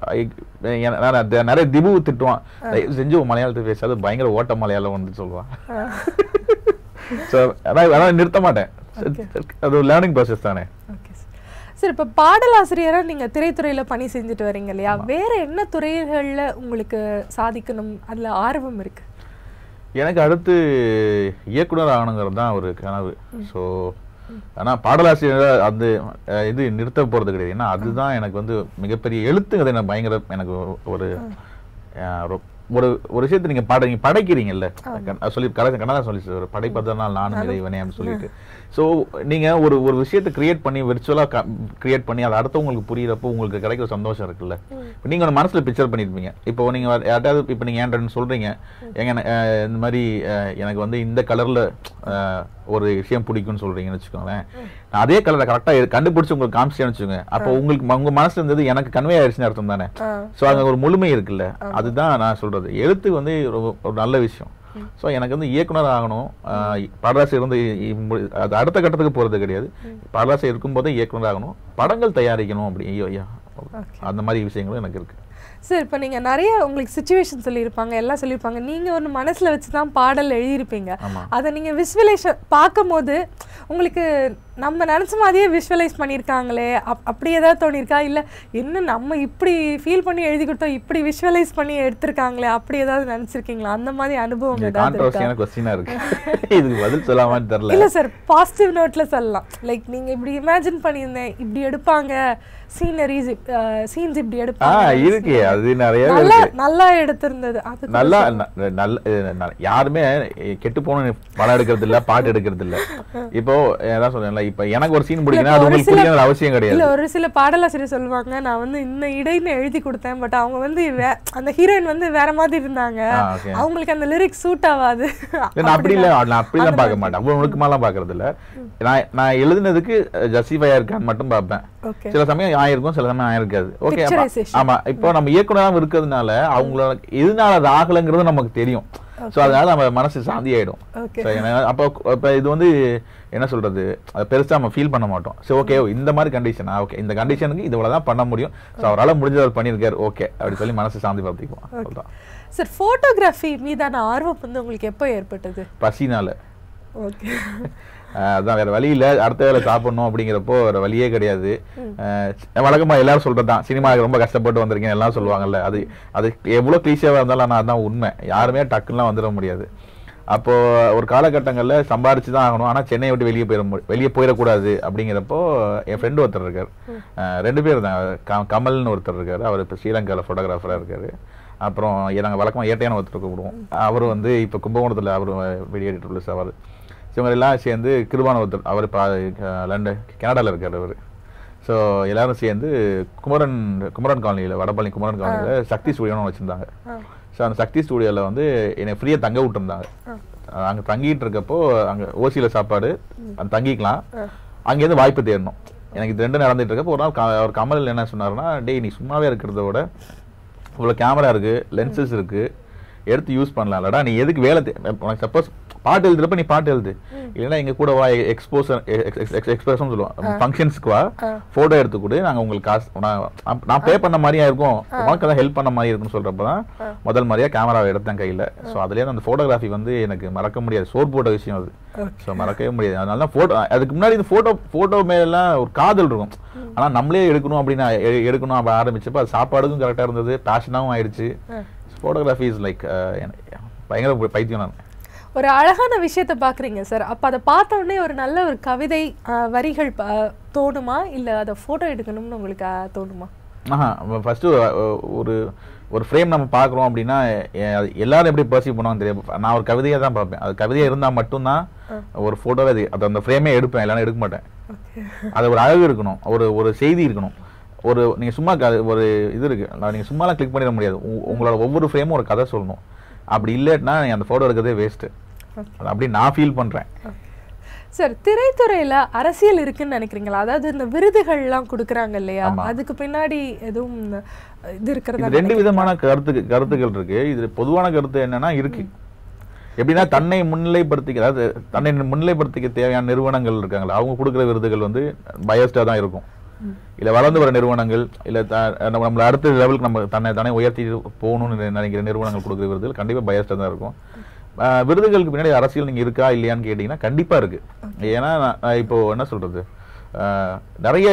நிறைய திபு திட்டுவான், தயவு செஞ்சு மலையாளத்தை பேசாது, பயங்கர ஓட்ட மலையாளம் வந்து சொல்லுவான். ஸோ அதான் நிறுத்த மாட்டேன், அது ஒரு லேர்னிங் ப்ராசஸ் தானே. சரி, இப்போ பாடலாசிரியராக நீங்கள் திரைத்துறையில் பணி செஞ்சுட்டு வரீங்க இல்லையா, வேற என்ன துறைகளில் உங்களுக்கு சாதிக்கணும் அதில் ஆர்வம் இருக்கு? எனக்கு அடுத்து இயக்குனர் ஆகணுங்கிறது தான் ஒரு கனவு. ஸோ ஆனால் பாடலாசிரியர் அது இது நிறுத்த போகிறது கிடையாது. ஏன்னா அதுதான் எனக்கு வந்து மிகப்பெரிய எழுத்துங்கிறது எனக்கு பயங்கர எனக்கு ஒரு ஒரு ஒரு விஷயத்தை நீங்க பாட நீங்க படைக்கிறீங்கல்ல, சொல்லி கனடா சொல்லி ஒரு படைப்பதனால் நானும் இறைவனே அப்படின்னு சொல்லிட்டு. ஸோ நீங்க ஒரு ஒரு விஷயத்தை கிரியேட் பண்ணி விர்ச்சுவலா கிரியேட் பண்ணி அதை அடுத்தவங்களுக்கு புரியிறப்போ உங்களுக்கு கிடைக்கிற சந்தோஷம் இருக்குல்ல. இப்போ நீங்க ஒரு மனசுல பிக்சர் பண்ணிருப்பீங்க. இப்போ நீங்க யார்ட்டாவது இப்போ நீங்க ஏன்டன்னு சொல்றீங்க, எங்க இந்த மாதிரி எனக்கு வந்து இந்த கலர்ல ஒரு விஷயம் பிடிக்கும்னு சொல்றீங்கன்னு வச்சுக்கோங்களேன். அதே கலரை கரெக்டா கண்டுபிடிச்சு உங்களுக்கு காமிச்சேன்னு வச்சுக்கோங்க. அப்போ உங்களுக்கு உங்க மனசுல இருந்தது எனக்கு கன்வே ஆயிடுச்சுன்னு அர்த்தம் தானே. ஸோ அங்க ஒரு முழுமை இருக்குல்ல, அதுதான் நான் சொல்றது. எழுத்து வந்து ஒரு நல்ல விஷயம். ஸோ எனக்கு வந்து இயக்குனர் ஆகணும், பாடலாசிரியர் வந்து அது அடுத்த கட்டத்துக்கு போறது கிடையாது. பாடலாசிரியர் இருக்கும்போதே இயக்குனர் ஆகணும், படங்கள் தயாரிக்கணும், அப்படி ஐயோ ஐயா அந்த மாதிரி விஷயங்களும் எனக்கு இருக்கு. சார், இப்போ நீங்கள் நிறைய உங்களுக்கு சுச்சுவேஷன் சொல்லியிருப்பாங்க, எல்லாம் சொல்லியிருப்பாங்க. நீங்கள் ஒன்று மனசில் வச்சு தான் பாடல் எழுதியிருப்பீங்க. அதை நீங்கள் விஷுவலைஸ் பார்க்கும் போது உங்களுக்கு நம்ம நினச்ச மாதிரியே விஷுவலைஸ் பண்ணியிருக்காங்களே அப் அப்படி ஏதாவது தோணியிருக்கா? இல்லை என்ன நம்ம இப்படி ஃபீல் பண்ணி எழுதி கொடுத்தோம், இப்படி விஷுவலைஸ் பண்ணி எடுத்திருக்காங்களே அப்படி ஏதாவது நினச்சிருக்கீங்களா? அந்த மாதிரி அனுபவம் இல்லை சார், பாசிட்டிவ் நோட்டில் சொல்லலாம். லைக் நீங்கள் இப்படி இமேஜின் பண்ணியிருந்தேன், இப்படி எடுப்பாங்க சீனரிஸ், சீன்ஸ் இப்படி எடுப்பாங்க இருக்கு, அது நிறைய நல்லா எடுத்திருந்தது. அது நல்லா நல்ல யாருமே கெட்டு போன படம் எடுக்கிறது இல்ல, பாட்டு எடுக்கிறது இல்ல. இப்போ ஏதாவது சொல்றேன்ல, இப்ப எனக்கு ஒரு சீன் பிடிக்குன்னா அது உங்களுக்கு புரியணும்னு அவசியம் கிடையாது. இல்ல, ஒரு சில பாடலாசிரியர் சொல்லுவாங்க, நான் வந்து இந்த இடைன்னு எழுதி கொடுத்தேன், பட் அவங்க வந்து அந்த ஹீரோயின் வந்து வேற மாதிரி இருந்தாங்க, அவங்களுக்கு அந்த லிரிக்ஸ் சூட் ஆகாது. நான் அப்படி இல்ல, நான் அப்படிலாம் பார்க்க மாட்டேன், அவ்வளவு நுணுக்கமாலாம் பாக்குறது இல்ல. நான் நான் எழுதுனதுக்கு ஜஸ்டிஃபையா இருக்கான்னு மட்டும் பார்ப்பேன். சில சமயம் ஆயிருக்கும், சில சமயம் ஆயிருக்காது. ஓகே, ஆமா. இப்போ நம்ம இயக்குனராக இருக்கிறதுனால அவங்களோட எதனால அது ஆகலைங்கிறது நமக்கு தெரியும். ஸோ அதனால நம்ம மனசு சாந்தி ஆயிடும். அப்போ இப்போ இது வந்து என்ன சொல்றது, அதை பெருசா நம்ம ஃபீல் பண்ண மாட்டோம். சரி, ஓகே இந்த மாதிரி கண்டிஷனா, ஓகே இந்த கண்டிஷனுக்கு இவ்வளவுதான் பண்ண முடியும், ஸோ அவரால் முடிஞ்சவர் பண்ணியிருக்காரு, ஓகே அப்படி சொல்லி மனசு சாந்தி பார்த்துக்குவோம். சார், போட்டோகிராஃபி மீதான ஆர்வம் வந்து உங்களுக்கு எப்போ ஏற்பட்டது? பசினால. ஓகே, அதான் வேற வழி இல்ல, அடுத்த வேலை சாப்பிடணும் அப்படிங்கிறப்போ வேற வழியே கிடையாது. வழக்கமா எல்லாரும் சொல்றதுதான், சினிமாவுக்கு ரொம்ப கஷ்டப்பட்டு வந்திருக்கேன் எல்லாம் சொல்லுவாங்கல்ல, அது அது எவ்வளவு கிளீஷியாவா இருந்தாலும் ஆனால் அதான் உண்மை. யாருமே டக்குலாம் வந்துட முடியாது. அப்போ ஒரு காலகட்டங்கள்ல சம்பாரிச்சு தான் ஆகணும், ஆனா சென்னையை விட்டு வெளியே போயிட வெளியே போயிடக்கூடாது அப்படிங்கிறப்போ என் ஃப்ரெண்டு ஒருத்தர் இருக்காரு, ரெண்டு பேர் தான், கமல்னு ஒருத்தர் இருக்காரு, அவர் இப்போ ஸ்ரீலங்காவில் ஃபோட்டோகிராஃபரா இருக்காரு. அப்புறம் நாங்கள் வழக்கமாக ஏட்டையான ஒருத்தர் கூப்பிடுவோம், அவர் வந்து இப்போ கும்பகோணத்தில் அவர் வீடியோ எடிட்டர் ப்ளஸ் அவர். இவங்க எல்லாம் சேர்ந்து கிருபான ஒருத்தர், அவர் இப்போ லண்டன் கனடாவில் இருக்கார் அவர். ஸோ எல்லாரும் சேர்ந்து குமரன் குமரன் காலனியில், வடபழனி குமரன் காலனியில் சக்தி ஸ்டூடியோன்னு வச்சுருந்தாங்க. ஸோ அந்த சக்தி ஸ்டூடியோவில் வந்து என்னை ஃப்ரீயாக தங்க விட்டுருந்தாங்க. அங்கே தங்கிட்டு இருக்கப்போ அங்கே ஓசியில் சாப்பாடு, அங்கே தங்கிக்கலாம், அங்கேருந்து வாய்ப்பு தேடணும். எனக்கு இது ரெண்டும் நடந்துட்டு இருக்கப்போ ஒரு நாள் அவர் கமல் என்ன சொன்னார்னா, டேய் நீ சும்மாவே இருக்கிறத விட இவ்வளோ கேமரா இருக்குது, லென்சஸ் இருக்குது, எடுத்து யூஸ் பண்ணலாம்லடா, நீ எதுக்கு வேலை உனக்கு சப்போஸ் பாட்டு எழுதுறப்ப நீ பாட்டு எழுது, இல்லைன்னா எங்க கூட வா எக்ஸ்போசர் எக்ஸ்பிரஷன் சொல்லுவோம், ஃபங்க்ஷன்ஸ்க்கு வா, போட்டோ எடுத்து கொடு, நாங்கள் உங்களுக்கு காசு நான் பே பண்ண மாதிரியா இருக்கும், உனக்கு தான் ஹெல்ப் பண்ண மாதிரி இருக்குன்னு சொல்றப்பதான் முதல் மாதிரியா கேமராவை எடுத்தேன் கையில். ஸோ அதுலேயே அந்த ஃபோட்டோகிராஃபி வந்து எனக்கு மறக்க முடியாது, சோர் போட்ட விஷயம் அது. ஸோ மறக்கவே முடியாது. அதனால தான் ஃபோட்டோ, அதுக்கு முன்னாடி இந்த ஃபோட்டோ ஃபோட்டோ மேலாம் ஒரு காதல் இருக்கும், ஆனால் நம்மளே எடுக்கணும் அப்படின்னு எடுக்கணும் அப்போ ஆரம்பிச்சப்போ அது சாப்பாடுக்கும் கரெக்டாக இருந்தது, பேஷனாகவும் ஆயிடுச்சு. ஃபோட்டோகிராஃபி இஸ் லைக் பயங்கர பைத்தியம். நான் ஒரு அழகான விஷயத்தை பார்க்குறீங்க சார், அப்போ அதை பார்த்த உடனே ஒரு நல்ல ஒரு கவிதை வரிகள் தோணுமா, இல்லை அதை ஃபோட்டோ எடுக்கணும்னு உங்களுக்கு தோணுமா? ஆஹா, ஃபர்ஸ்ட் ஒரு ஒரு ஃப்ரேம் நம்ம பார்க்குறோம் அப்படின்னா எல்லாரும் எப்படி பர்சீவ் பண்ணுவாங்க தெரியும். நான் ஒரு கவிதையாக தான் பார்ப்பேன், அது கவிதையாக இருந்தால் மட்டும்தான் ஒரு ஃபோட்டோவே அது அது அந்த ஃப்ரேமே எடுப்பேன், இல்லைன்னா எடுக்க மாட்டேன். அது ஒரு அழகு இருக்கணும், ஒரு ஒரு செய்தி இருக்கணும். ஒரு நீங்கள் சும்மா ஒரு இது இருக்குது, நீங்கள் சும்மாலாம் கிளிக் பண்ணிட முடியாது, உங்களோட ஒவ்வொரு ஃப்ரேமும் ஒரு கதை சொல்லணும். அப்படி இல்லைன்னா அந்த போட்டோ எடுக்கிறதே வேஸ்ட். அப்படி நான் ஃபீல் பண்றேன். சார், திரைத்துறையில அரசியல் இருக்குன்னு நினைக்கிறீங்களா? அதாவது இந்த விருதுகள் எல்லாம் கொடுக்கறாங்க இல்லையா, அதுக்கு பின்னாடி எதுவும் இது இருக்கிறதா? ரெண்டு விதமான கருத்து கருத்துக்கள் இருக்கு. இது பொதுவான கருத்து என்னன்னா இருக்கு. எப்படின்னா தன்னை முன்னிலைப்படுத்திக்க, அதாவது தன்னை முன்னிலைப்படுத்திக்க தேவையான நிறுவனங்கள் இருக்காங்களா, அவங்க கொடுக்குற விருதுகள் வந்து பயஸ்டா தான் இருக்கும். இல்ல வளர்ந்து வர நிறுவனங்கள், இல்ல நம்மள அடுத்த லெவலுக்கு நம்ம தன்னை தானே உயர்த்தி போகணும்னு நினைக்கிற நிறுவனங்கள் கொடுக்குற விருதுகள் கண்டிப்பா பயஸ்டா தான் இருக்கும். விருதுகளுக்கு பின்னாடி அரசியல் நீங்க இருக்கா இல்லையான்னு கேட்டீங்கன்னா கண்டிப்பா இருக்கு. ஏன்னா இப்போ என்ன சொல்றது, நிறைய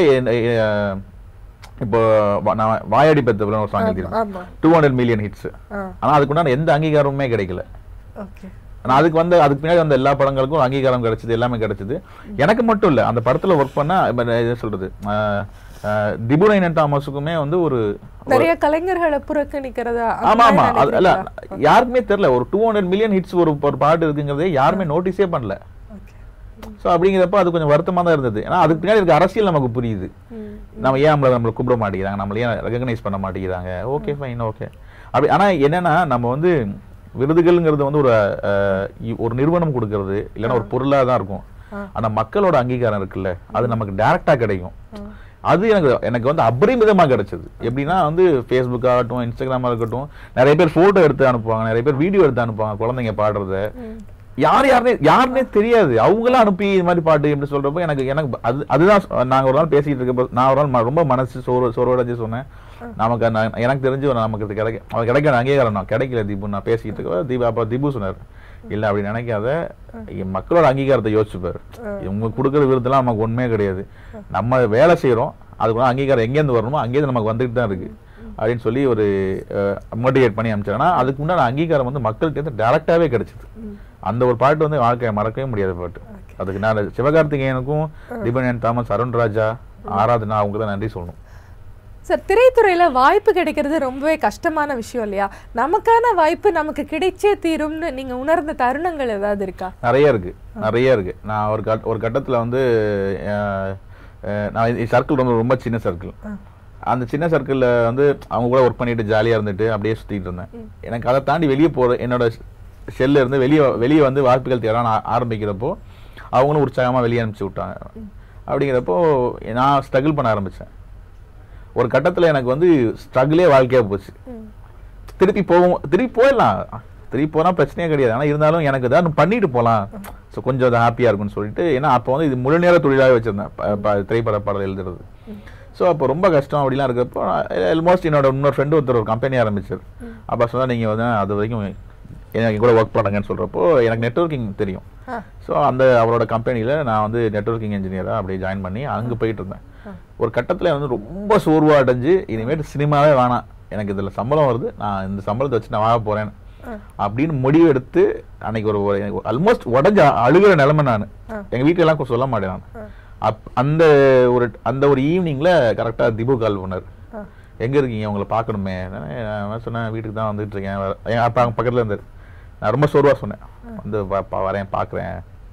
இப்போ நான் வாயாடி பெத்த ஒரு சாங் எழுதிருக்கேன், டூ ஹண்ட்ரட் மில்லியன் ஹிட்ஸ். ஆனா அதுக்குண்டான எந்த அங்கீகாரமுமே கிடைக்கல. ஆனா அதுக்கு வந்து அதுக்கு பின்னாடி வந்த எல்லா படங்களுக்கும் அங்கீகாரம் கிடைச்சது, எல்லாமே கிடைச்சது. எனக்கு மட்டும் இல்ல, அந்த படத்துல ஒர்க் பண்ண என்ன சொல்றது திபுரைனன் தாமஸுக்குமே வந்து ஒரு நிறைய கலைஞர்களை புறக்கணிக்கிறதா. ஆமா ஆமா இல்ல யாருக்குமே தெரியல ஒரு டூ ஹண்ட்ரட் மில்லியன் ஹிட்ஸ் ஒரு ஒரு பாட்டு இருக்குங்கிறதே யாருமே நோட்டீஸே பண்ணல. சோ அப்படிங்கிறப்ப அது கொஞ்சம் வருத்தமா தான் இருந்தது. ஏன்னா அதுக்கு பின்னாடி இருக்க அரசியல் நமக்கு புரியுது. நம்ம ஏன் நம்மள நம்மள கூப்பிட மாட்டேங்கிறாங்க, நம்மள ஏன் ரெகக்னைஸ் பண்ண மாட்டேங்கிறாங்க. ஓகே ஃபைன் ஓகே அப்படி. ஆனா என்னன்னா நம்ம வந்து விருதுகள்ங்கிறது வந்து ஒரு ஒரு நிறுவனம் கொடுக்கறது இல்லைன்னா ஒரு பொருளா தான் இருக்கும். ஆனா மக்களோட அங்கீகாரம் இருக்குல்ல, அது நமக்கு டைரக்டா கிடைக்கும். அது எனக்கு எனக்கு வந்து அபரிமிதமா கிடைச்சது. எப்படின்னா வந்து ஃபேஸ்புக் ஆகட்டும், இன்ஸ்டாகிராமா இருக்கட்டும், நிறைய பேர் போட்டோ எடுத்து அனுப்புவாங்க, நிறைய பேர் வீடியோ எடுத்து அனுப்புவாங்க குழந்தைங்க பாடுறத. யார் யாருனே யாருன்னே தெரியாது, அவங்களாம் அனுப்பி இது மாதிரி பாட்டு எப்படி சொல்றப்போ எனக்கு எனக்கு அது அதுதான் நாங்க ஒரு நாள் பேசிட்டு இருக்கப்போ நான் ஒரு நாள் ரொம்ப மனசு சோறு சோர்வடைஞ்சு சொன்னேன், நமக்கு எனக்கு தெரிஞ்சு நமக்கு கிடைக்க அவன் கிடைக்கிற அங்கீகாரம் நான் கிடைக்கல தீபு. நான் பேசிட்டு இருக்க தீபு அப்ப தீபு சொன்னார், இல்ல அப்படி நினைக்காத, மக்களோட அங்கீகாரத்தை யோசிச்சுப்பாரு. இவங்க கொடுக்குற விருதுலாம் நமக்கு ஒண்ணுமே கிடையாது. நம்ம வேலை செய்யறோம், அதுக்கு அங்கீகாரம் எங்கேருந்து வரணுமோ அங்கேயிருந்து நமக்கு வந்துட்டு தான் இருக்கு அப்படின்னு சொல்லி ஒரு மோட்டிவேட் பண்ணி அனுப்பிச்சாங்கன்னா அதுக்கு முன்னாடி அங்கீகாரம் வந்து மக்கள்கிட்ட டைரக்டாவே கிடைச்சது. அந்த ஒரு பாட்டு வந்து வாழ்க்கையை மறக்கவே முடியாத பாட்டு. அதுக்கு நான் சிவகார்த்திகேயனுக்கும் திபுரைனன் தாமஸ், அருண் ராஜா, ஆராதனா அவங்க தான் நன்றி சொல்லணும். சார், திரைத்துறையில வாய்ப்பு கிடைக்கிறது ரொம்பவே கஷ்டமான விஷயம் இல்லையா? நமக்கான வாய்ப்பு நமக்கு கிடைச்சே தீரும்னு நீங்க உணர்ந்த தருணங்கள் ஏதாவது இருக்கா? நிறைய இருக்கு நிறைய இருக்கு. நான் ஒரு ஒரு கட்டத்துல வந்து நான் சர்க்கிள் ரொம்ப ரொம்ப சின்ன சர்க்கிள். அந்த சின்ன சர்க்கிள்ல வந்து அவங்க கூட ஒர்க் பண்ணிட்டு ஜாலியா இருந்துட்டு அப்படியே சுத்திட்டு இருந்தேன். எனக்கு அதை தாண்டி வெளியே போற என்னோட செல்ல இருந்து வெளியே வெளியே வந்து வாய்ப்புகள் தேட ஆரம்பிக்கிறப்போ அவங்களும் உற்சாகமா வெளியே அனுப்பிச்சு விட்டாங்க. அப்படிங்கிறப்போ நான் ஸ்ட்ரகிள் பண்ண ஆரம்பிச்சேன். ஒரு கட்டத்துல எனக்கு வந்து ஸ்ட்ரகிளே வாழ்க்கையா போச்சு. திருப்பி போவோம், திருப்பி போயிடலாம், திருப்பி போனா பிரச்சனையே கிடையாது. ஆனா இருந்தாலும் எனக்கு ஏதாவது பண்ணிட்டு போகலாம், ஸோ கொஞ்சம் அது ஹாப்பியா இருக்கும்னு சொல்லிட்டு. ஏன்னா அப்போ வந்து இது முழு நேர தொழிலாக வச்சிருந்தேன் திரைப்பட பாடல் எழுதுறது. ஸோ அப்போ ரொம்ப கஷ்டம் அப்படிலாம் இருக்கிறப்போ ஆல்மோஸ்ட் என்னோட இன்னொரு ஃப்ரெண்டு ஒருத்தர் ஒரு கம்பெனி ஆரம்பிச்சார். அப்போ சொன்னால் நீங்கள் வந்து அது வரைக்கும் எனக்கு கூட ஒர்க் பண்ணுங்கன்னு சொல்கிறப்போ எனக்கு நெட்வொர்க்கிங் தெரியும். ஸோ அந்த அவரோட கம்பெனியில் நான் வந்து நெட்வொர்க்கிங் இன்ஜினியராக அப்படியே ஜாயின் பண்ணி அங்கே போயிட்டு இருந்தேன். ஒரு கட்டத்தில் வந்து ரொம்ப சோர்வாக அடைஞ்சு இனிமேட்டு சினிமாவே வேணாம், எனக்கு இதில் சம்பளம் வருது, நான் இந்த சம்பளத்தை வச்சு நான் வாங்க போகிறேன் அப்படின்னு முடிவு எடுத்து அன்னைக்கு ஒரு ஆல்மோஸ்ட் உடஞ்ச அழுகிற நிலைமை. நான் எங்கள் வீட்டிலலாம் சொல்ல மாட்டேன். நான் அப் அந்த ஒரு அந்த ஒரு ஈவினிங்ல கரெக்டா திபு கால் பண்ணார், எங்க இருக்கீங்க உங்களை பார்க்கணுமே. நான் சொன்னேன் வீட்டுக்கு தான் வந்துட்டு இருக்கேன், என் அப்பா பக்கத்துல இருந்தார். நான் ரொம்ப சோர்வா சொன்னேன், வந்து வரேன் பார்க்குறேன்,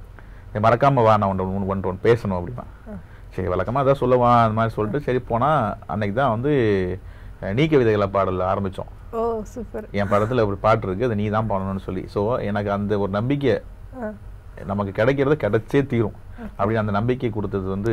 மறக்காம வா, நான் ஒன்று ஒன்று ஒன்று பேசணும் அப்படின்னா. சரி வழக்கமா அதான் சொல்லுவான் அந்த மாதிரி சொல்லிட்டு சரி போனா அன்னைக்கு தான் வந்து நீக்க விதைகளை பாடல ஆரம்பிச்சோம். ஓ சூப்பர். என் படத்துல ஒரு பாட்டு இருக்கு, அது நீ தான் பாடணும்னு சொல்லி. ஸோ எனக்கு அந்த ஒரு நம்பிக்கை நமக்கு கிடைக்கிறது கிடைச்சே தீரும் அப்படின்னு அந்த நம்பிக்கை கொடுத்தது வந்து